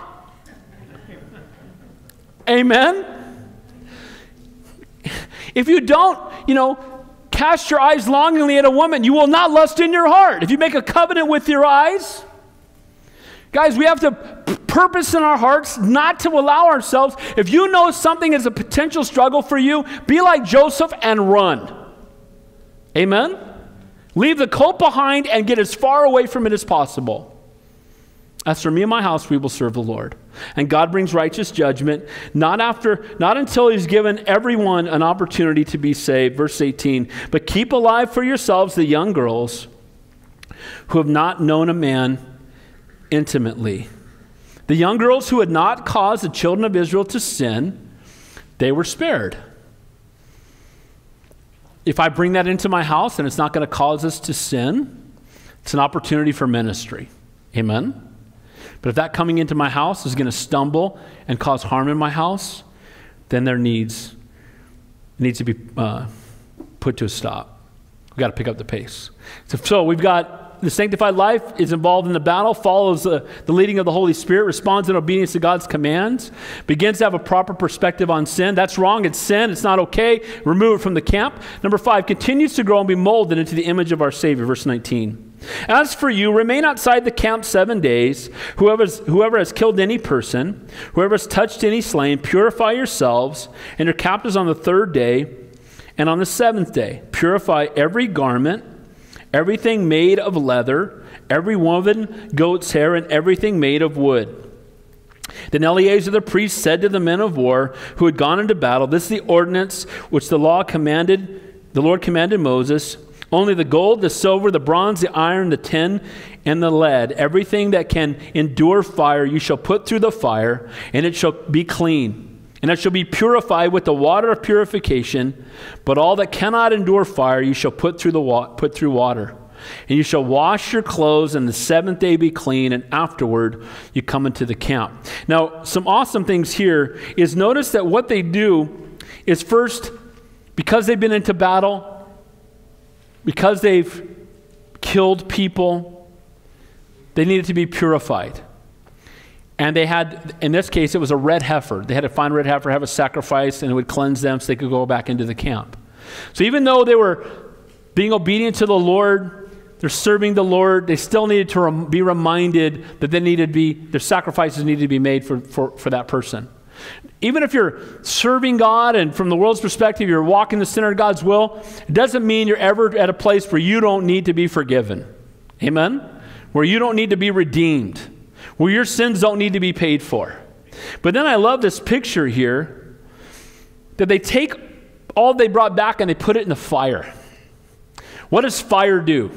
Amen? If you don't, cast your eyes longingly at a woman, you will not lust in your heart. If you make a covenant with your eyes, guys, we have to purpose in our hearts not to allow ourselves. If you know something is a potential struggle for you, be like Joseph and run. Amen? Leave the colt behind and get as far away from it as possible. As for me and my house, we will serve the Lord. And God brings righteous judgment, not until he's given everyone an opportunity to be saved. Verse 18, but keep alive for yourselves the young girls who have not known a man intimately. The young girls who had not caused the children of Israel to sin, they were spared. If I bring that into my house and it's not going to cause us to sin, it's an opportunity for ministry. Amen? But if that coming into my house is going to stumble and cause harm in my house, then there needs to be put to a stop. We've got to pick up the pace. So we've got the sanctified life is involved in the battle, follows the leading of the Holy Spirit, responds in obedience to God's commands, begins to have a proper perspective on sin. That's wrong. It's sin. It's not okay. Remove it from the camp. Number 5, continues to grow and be molded into the image of our Savior. Verse 19. As for you, remain outside the camp 7 days. Whoever has killed any person, whoever has touched any slain, purify yourselves and your captives on the 3rd day and on the 7th day. Purify every garment, everything made of leather, every woven goat's hair, and everything made of wood. Then Eleazar the priest said to the men of war who had gone into battle, this is the ordinance which the Lord commanded Moses. Only the gold, the silver, the bronze, the iron, the tin, and the lead, everything that can endure fire, you shall put through the fire, and it shall be clean. And it shall be purified with the water of purification. But all that cannot endure fire, you shall put through water. And you shall wash your clothes, and the 7th day be clean, and afterward you come into the camp. Now, some awesome things here is notice that what they do is first, because they've been into battle, because they've killed people, they needed to be purified. And they had, in this case, it was a red heifer. They had to find a red heifer, have a sacrifice, and it would cleanse them so they could go back into the camp. So even though they were being obedient to the Lord, they're serving the Lord, they still needed to be reminded that their sacrifices needed to be made for that person. Even if you're serving God and from the world's perspective, you're walking the center of God's will, it doesn't mean you're ever at a place where you don't need to be forgiven. Amen? Where you don't need to be redeemed. Where your sins don't need to be paid for. But then I love this picture here that they take all they brought back and they put it in the fire. What does fire do?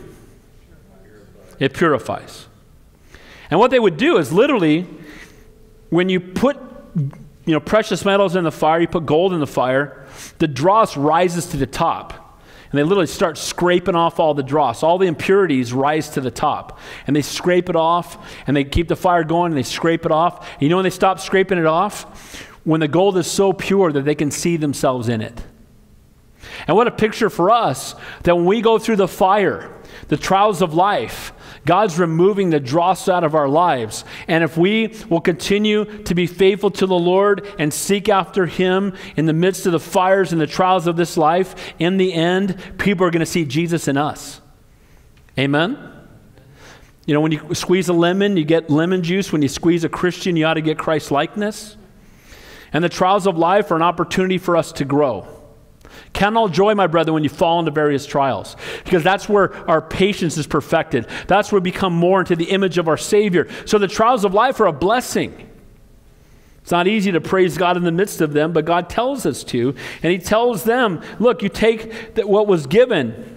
It purifies. And what they would do is literally, when you put precious metals in the fire, you put gold in the fire, the dross rises to the top. And they literally start scraping off all the dross. All the impurities rise to the top. And they scrape it off, and they keep the fire going, and they scrape it off. And you know when they stop scraping it off? When the gold is so pure that they can see themselves in it. And what a picture for us that when we go through the fire, the trials of life, God's removing the dross out of our lives. And if we will continue to be faithful to the Lord and seek after Him in the midst of the fires and the trials of this life, in the end, people are going to see Jesus in us. Amen? You know, when you squeeze a lemon, you get lemon juice. When you squeeze a Christian, you ought to get Christ-likeness. And the trials of life are an opportunity for us to grow. Count all joy, my brother, when you fall into various trials, because that's where our patience is perfected. That's where we become more into the image of our Savior. So the trials of life are a blessing. It's not easy to praise God in the midst of them, but God tells us to. And He tells them, look, you take what was given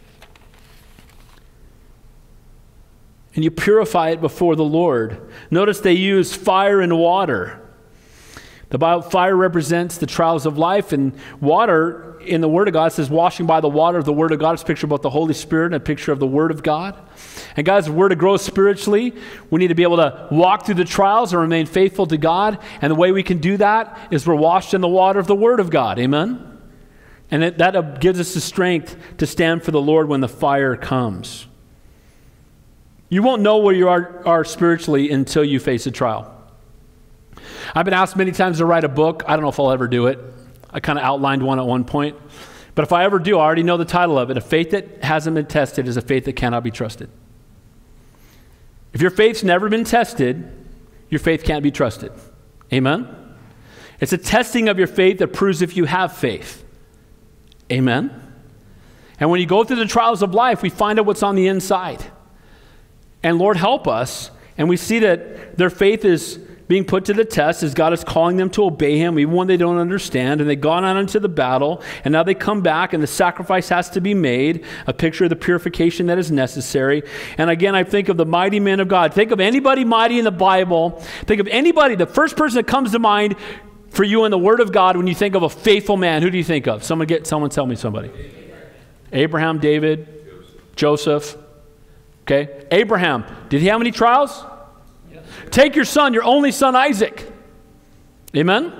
and you purify it before the Lord. Notice they use fire and water. The Bible, fire represents the trials of life, and water in the Word of God says washing by the water of the Word of God. It's a picture about the Holy Spirit and a picture of the Word of God. And guys, if we're to grow spiritually, we need to be able to walk through the trials and remain faithful to God. And the way we can do that is we're washed in the water of the Word of God. Amen? And that gives us the strength to stand for the Lord when the fire comes. You won't know where you are spiritually until you face a trial. I've been asked many times to write a book. I don't know if I'll ever do it. I kind of outlined one at one point. But if I ever do, I already know the title of it. A faith that hasn't been tested is a faith that cannot be trusted. If your faith's never been tested, your faith can't be trusted. Amen? It's a testing of your faith that proves if you have faith. Amen? And when you go through the trials of life, we find out what's on the inside. And Lord, help us. And we see that their faith is being put to the test as God is calling them to obey Him, even when they don't understand. And they've gone on into the battle, and now they come back, and the sacrifice has to be made, a picture of the purification that is necessary. And again, I think of the mighty men of God. Think of anybody mighty in the Bible. Think of anybody, the first person that comes to mind for you in the Word of God when you think of a faithful man. Who do you think of? Someone tell me somebody. Abraham, David, Joseph. Okay, Abraham, did he have any trials? Yes. Take your son, your only son Isaac. Amen?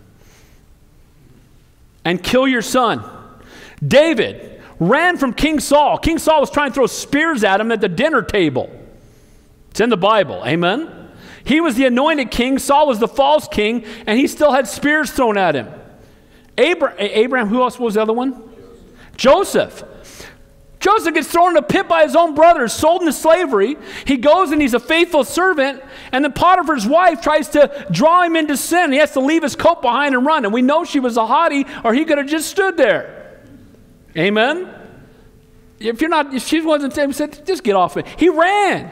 And kill your son. David ran from King Saul. King Saul was trying to throw spears at him at the dinner table. It's in the Bible. Amen? He was the anointed king. Saul was the false king, and he still had spears thrown at him. Abraham, who else was the other one? Joseph. Joseph gets thrown in a pit by his own brothers, sold into slavery. He goes and he's a faithful servant, and then Potiphar's wife tries to draw him into sin. He has to leave his coat behind and run, and we know she was a hottie, or he could have just stood there. Amen? If she wasn't, he said, just get off me. He ran.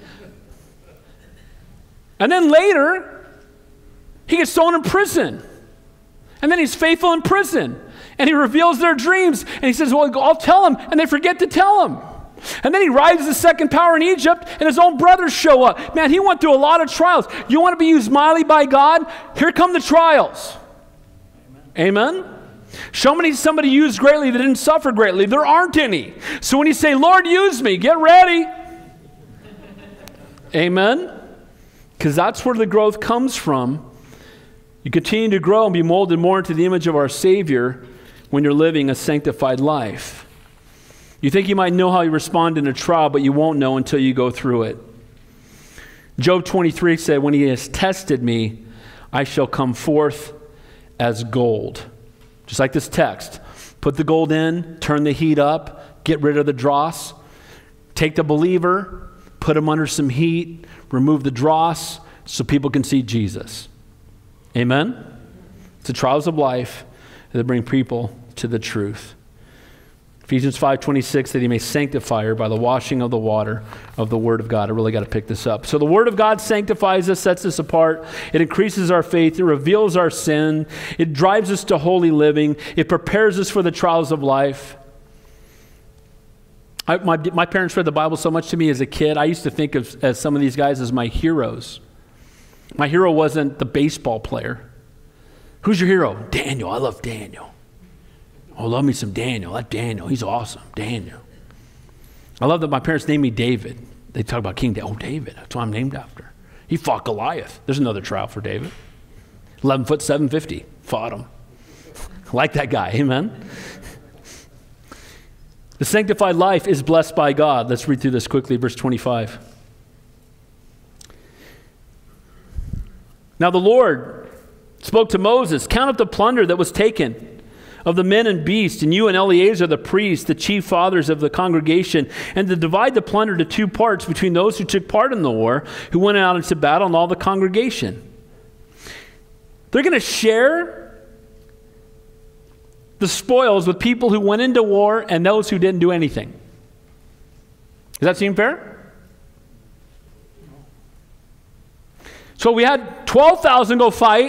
And then later, he gets thrown in prison. And then he's faithful in prison. And he reveals their dreams. And he says, well, I'll tell them. And they forget to tell him. And then he rises to second power in Egypt, and his own brothers show up. Man, he went through a lot of trials. You want to be used mightily by God? Here come the trials. Amen? Show me somebody used greatly that didn't suffer greatly. There aren't any. So when you say, Lord, use me, get ready. Amen? Because that's where the growth comes from. You continue to grow and be molded more into the image of our Savior when you're living a sanctified life. You think you might know how you respond in a trial, but you won't know until you go through it. Job 23 said, when He has tested me, I shall come forth as gold. Just like this text. Put the gold in, turn the heat up, get rid of the dross. Take the believer, put him under some heat, remove the dross so people can see Jesus. Amen? It's the trials of life that bring people to the truth. Ephesians 5:26, that He may sanctify her by the washing of the water of the Word of God. I really got to pick this up. So the Word of God sanctifies us, sets us apart. It increases our faith. It reveals our sin. It drives us to holy living. It prepares us for the trials of life. My parents read the Bible so much to me as a kid. I used to think of as some of these guys as my heroes. My hero wasn't the baseball player. Who's your hero? Daniel. I love Daniel. Oh, love me some Daniel. That Daniel, he's awesome. Daniel. I love that my parents named me David. They talk about King David. Oh, David. That's what I'm named after. He fought Goliath. There's another trial for David. 11 foot 750. Fought him. I like that guy. Amen. The sanctified life is blessed by God. Let's read through this quickly. Verse 25. Now the Lord spoke to Moses, count up the plunder that was taken of the men and beasts, and you and Eleazar the priest, the chief fathers of the congregation, and to divide the plunder into 2 parts between those who took part in the war, who went out into battle, and all the congregation. They're going to share the spoils with people who went into war and those who didn't do anything. Does that seem fair? So we had 12,000 go fight,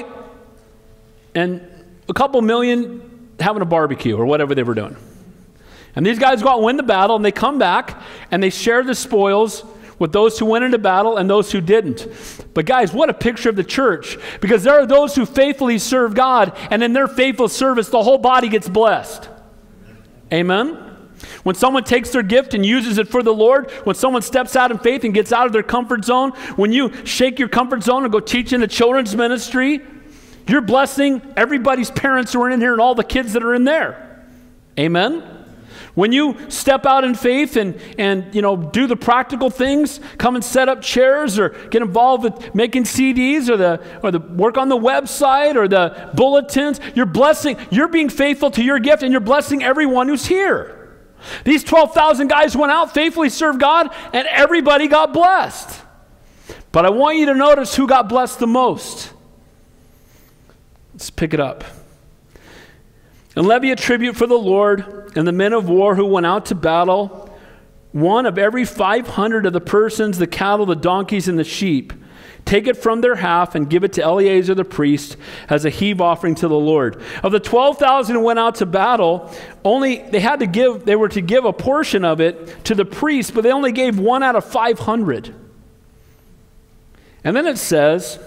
and a couple million having a barbecue or whatever they were doing. And these guys go out and win the battle, and they come back, and they share the spoils with those who went into battle and those who didn't. But guys, what a picture of the church. Because there are those who faithfully serve God, and in their faithful service, the whole body gets blessed. Amen? When someone takes their gift and uses it for the Lord, when someone steps out in faith and gets out of their comfort zone, when you shake your comfort zone and go teach in a children's ministry, you're blessing everybody's parents who are in here and all the kids that are in there. Amen? When you step out in faith and do the practical things, come and set up chairs or get involved with making CDs or the work on the website or the bulletins, you're being faithful to your gift, and you're blessing everyone who's here. These 12,000 guys went out, faithfully served God, and everybody got blessed. But I want you to notice who got blessed the most. Let's pick it up. And levy a tribute for the Lord and the men of war who went out to battle, one of every 500 of the persons, the cattle, the donkeys, and the sheep. Take it from their half and give it to Eleazar the priest as a heave offering to the Lord. Of the 12,000 who went out to battle, they were to give a portion of it to the priest, but they only gave 1 out of 500. And then it says,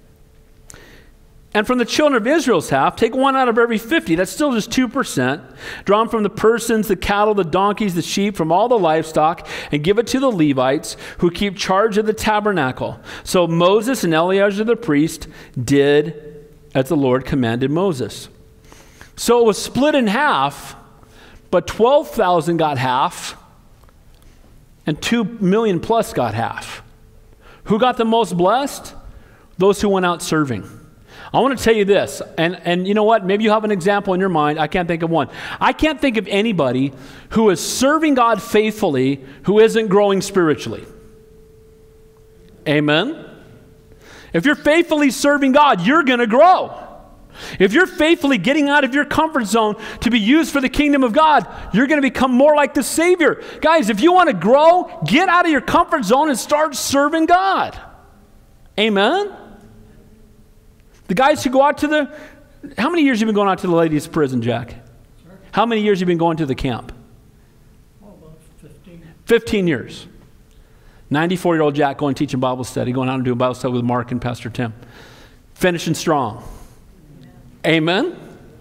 and from the children of Israel's half, take 1 out of every 50. That's still just 2%. Drawn from the persons, the cattle, the donkeys, the sheep, from all the livestock, and give it to the Levites who keep charge of the tabernacle. So Moses and Eleazar the priest did as the Lord commanded Moses. So it was split in half, but 12,000 got half, and 2 million plus got half. Who got the most blessed? Those who went out serving. I want to tell you this, and you know what? Maybe you have an example in your mind. I can't think of one. I can't think of anybody who is serving God faithfully who isn't growing spiritually. Amen? If you're faithfully serving God, you're going to grow. If you're faithfully getting out of your comfort zone to be used for the kingdom of God, you're going to become more like the Savior. Guys, if you want to grow, get out of your comfort zone and start serving God. Amen? The guys who go out to how many years have you been going out to the ladies' prison, Jack? Sure. How many years have you been going to the camp? Oh, about 15. 15 years. 94-year-old Jack going teaching Bible study, going out and doing Bible study with Mark and Pastor Tim. Finishing strong. Amen?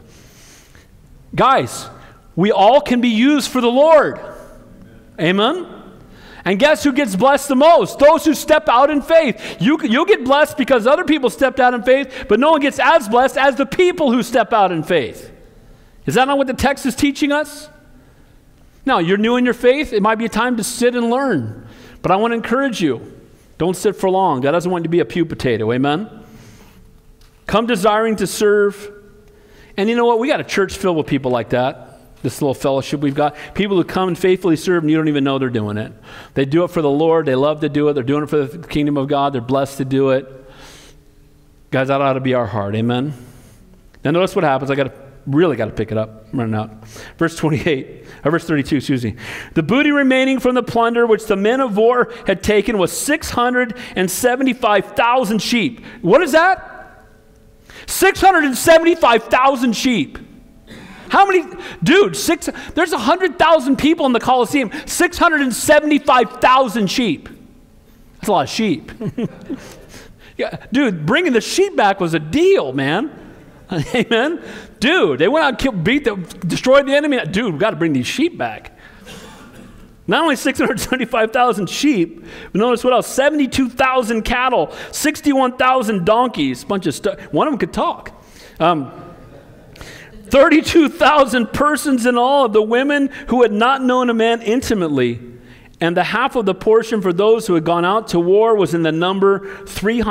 Guys, we all can be used for the Lord. Amen? And guess who gets blessed the most? Those who step out in faith. You'll get blessed because other people stepped out in faith, but no one gets as blessed as the people who step out in faith. Is that not what the text is teaching us? Now, you're new in your faith. It might be a time to sit and learn. But I want to encourage you. Don't sit for long. God doesn't want you to be a pew potato. Amen? Come desiring to serve. And you know what? We got a church filled with people like that. This little fellowship we've got. People who come and faithfully serve and you don't even know they're doing it. They do it for the Lord. They love to do it. They're doing it for the kingdom of God. They're blessed to do it. Guys, that ought to be our heart. Amen? Now notice what happens. Really got to pick it up. I'm running out. Verse 32, excuse me. The booty remaining from the plunder which the men of war had taken was 675,000 sheep. What is that? 675,000 sheep. How many? Dude, there's 100,000 people in the Colosseum. 675,000 sheep. That's a lot of sheep. Yeah, dude, bringing the sheep back was a deal, man. Amen? Dude, they went out and destroyed the enemy. Dude, we've got to bring these sheep back. Not only 675,000 sheep, but notice what else? 72,000 cattle, 61,000 donkeys, bunch of stuff. One of them could talk. 32,000 persons in all of the women who had not known a man intimately. And the half of the portion for those who had gone out to war was in the number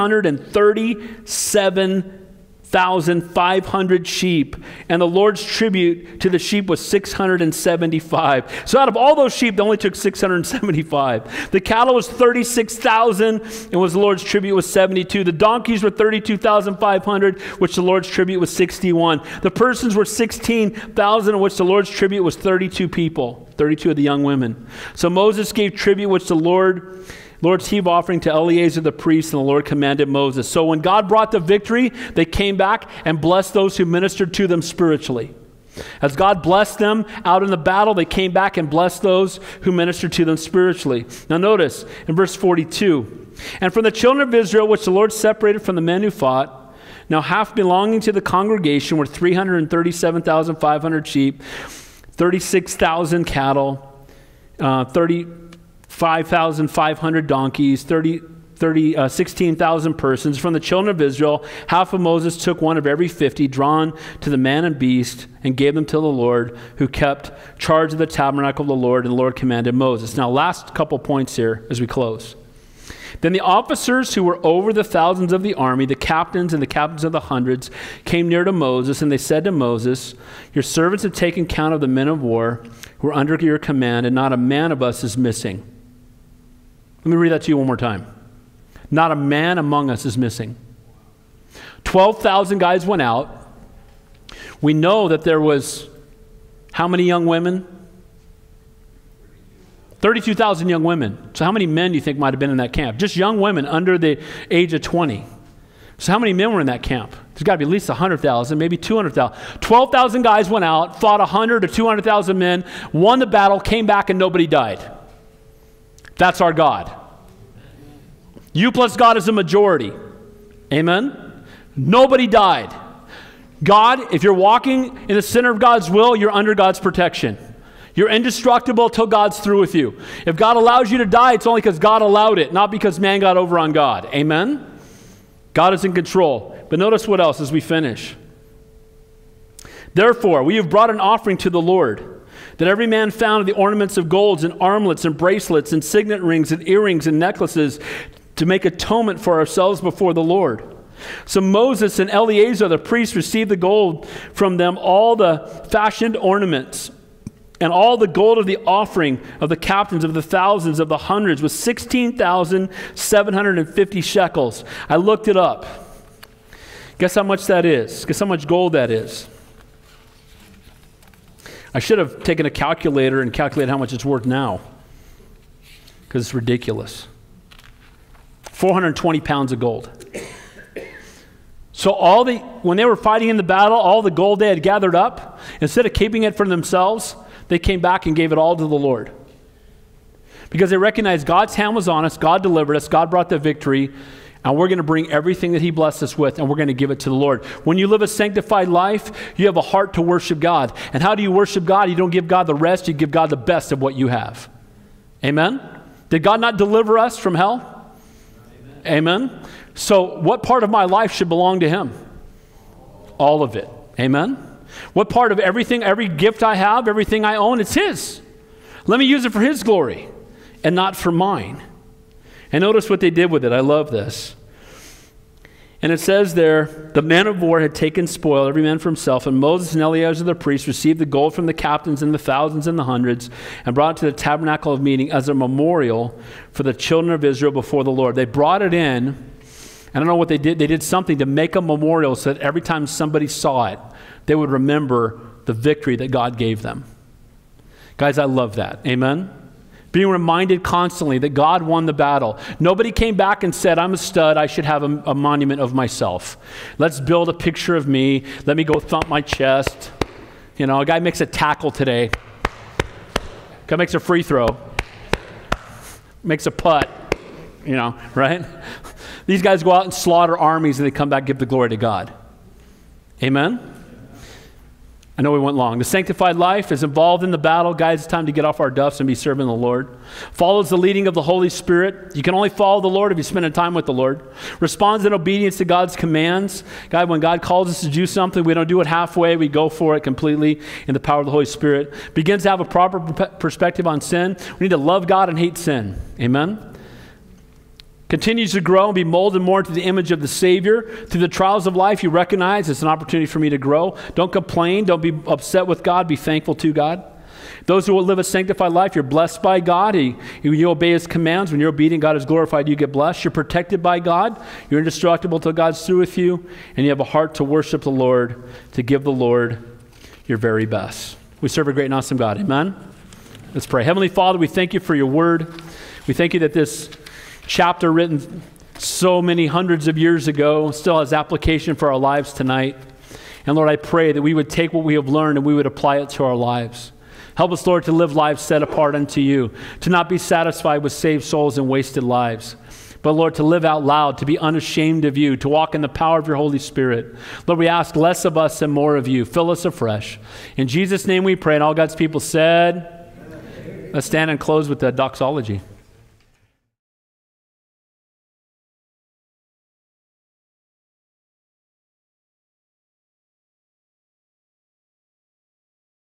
337,500 sheep. And the Lord's tribute to the sheep was 675. So out of all those sheep, they only took 675. The cattle was 36,000, and was the Lord's tribute was 72. The donkeys were 32,500, which the Lord's tribute was 61. The persons were 16,000, of which the Lord's tribute was 32 people, 32 of the young women. So Moses gave tribute, which the Lord's heave offering to Eleazar the priest, and the Lord commanded Moses. So when God brought the victory, they came back and blessed those who ministered to them spiritually. As God blessed them out in the battle, they came back and blessed those who ministered to them spiritually. Now notice in verse 42, and from the children of Israel, which the Lord separated from the men who fought, now half belonging to the congregation were 337,500 sheep, 36,000 cattle, 5,500 donkeys, 16,000 persons. From the children of Israel, half of Moses took one of every 50, drawn to the man and beast, and gave them to the Lord, who kept charge of the tabernacle of the Lord, and the Lord commanded Moses. Now, last couple points here as we close. Then the officers who were over the thousands of the army, the captains and the captains of the hundreds, came near to Moses, and they said to Moses, your servants have taken count of the men of war who are under your command, and not a man of us is missing. Let me read that to you one more time. Not a man among us is missing. 12,000 guys went out. We know that there was how many young women? 32,000 young women. So how many men do you think might have been in that camp? Just young women under the age of 20. So how many men were in that camp? There's got to be at least 100,000, maybe 200,000. 12,000 guys went out, fought 100 to 200,000 men, won the battle, came back, and nobody died. That's our God. You plus God is a majority. Amen? Nobody died. God, if you're walking in the center of God's will, you're under God's protection. You're indestructible till God's through with you. If God allows you to die, it's only because God allowed it, not because man got over on God. Amen? God is in control. But notice what else as we finish. Therefore, we have brought an offering to the Lord, that every man found the ornaments of golds and armlets and bracelets and signet rings and earrings and necklaces to make atonement for ourselves before the Lord. So Moses and Eleazar the priest received the gold from them, all the fashioned ornaments, and all the gold of the offering of the captains of the thousands of the hundreds was 16,750 shekels. I looked it up. Guess how much that is? Guess how much gold that is? I should have taken a calculator and calculated how much it's worth now, because it's ridiculous. 420 pounds of gold. So when they were fighting in the battle, all the gold they had gathered up, instead of keeping it for themselves, they came back and gave it all to the Lord. Because they recognized God's hand was on us, God delivered us, God brought the victory, and we're going to bring everything that he blessed us with, and we're going to give it to the Lord. When you live a sanctified life, you have a heart to worship God. And how do you worship God? You don't give God the rest, you give God the best of what you have. Amen? Did God not deliver us from hell? Amen? So what part of my life should belong to him? All of it. Amen? What part of everything, every gift I have, everything I own, it's his. Let me use it for his glory and not for mine. And notice what they did with it. I love this. And it says there, the men of war had taken spoil, every man for himself, and Moses and Eleazar the priest received the gold from the captains and the thousands and the hundreds and brought it to the tabernacle of meeting as a memorial for the children of Israel before the Lord. They brought it in. I don't know what they did. They did something to make a memorial so that every time somebody saw it, they would remember the victory that God gave them. Guys, I love that. Amen? Being reminded constantly that God won the battle. Nobody came back and said, I'm a stud, I should have a monument of myself. Let's build a picture of me. Let me go thump my chest. You know, a guy makes a tackle today. Guy makes a free throw. Makes a putt. You know, right? These guys go out and slaughter armies and they come back and give the glory to God. Amen? I know we went long. The sanctified life is involved in the battle. Guys, it's time to get off our duffs and be serving the Lord. Follows the leading of the Holy Spirit. You can only follow the Lord if you spend time with the Lord. Responds in obedience to God's commands. God, when God calls us to do something, we don't do it halfway. We go for it completely in the power of the Holy Spirit. Begins to have a proper perspective on sin. We need to love God and hate sin. Amen? Continues to grow and be molded more into the image of the Savior. Through the trials of life, you recognize it's an opportunity for me to grow. Don't complain. Don't be upset with God. Be thankful to God. Those who will live a sanctified life, you're blessed by God. You obey His commands. When you're obedient, God is glorified. You get blessed. You're protected by God. You're indestructible till God's through with you. And you have a heart to worship the Lord, to give the Lord your very best. We serve a great and awesome God. Amen? Let's pray. Heavenly Father, we thank you for your word. We thank you that this chapter written so many hundreds of years ago still has application for our lives tonight. And Lord, I pray that we would take what we have learned and we would apply it to our lives. Help us, Lord, to live lives set apart unto you, to not be satisfied with saved souls and wasted lives, but Lord, to live out loud, to be unashamed of you, to walk in the power of your Holy Spirit. Lord, we ask less of us and more of you. Fill us afresh. In Jesus' name we pray, and all God's people said, let's stand and close with the doxology.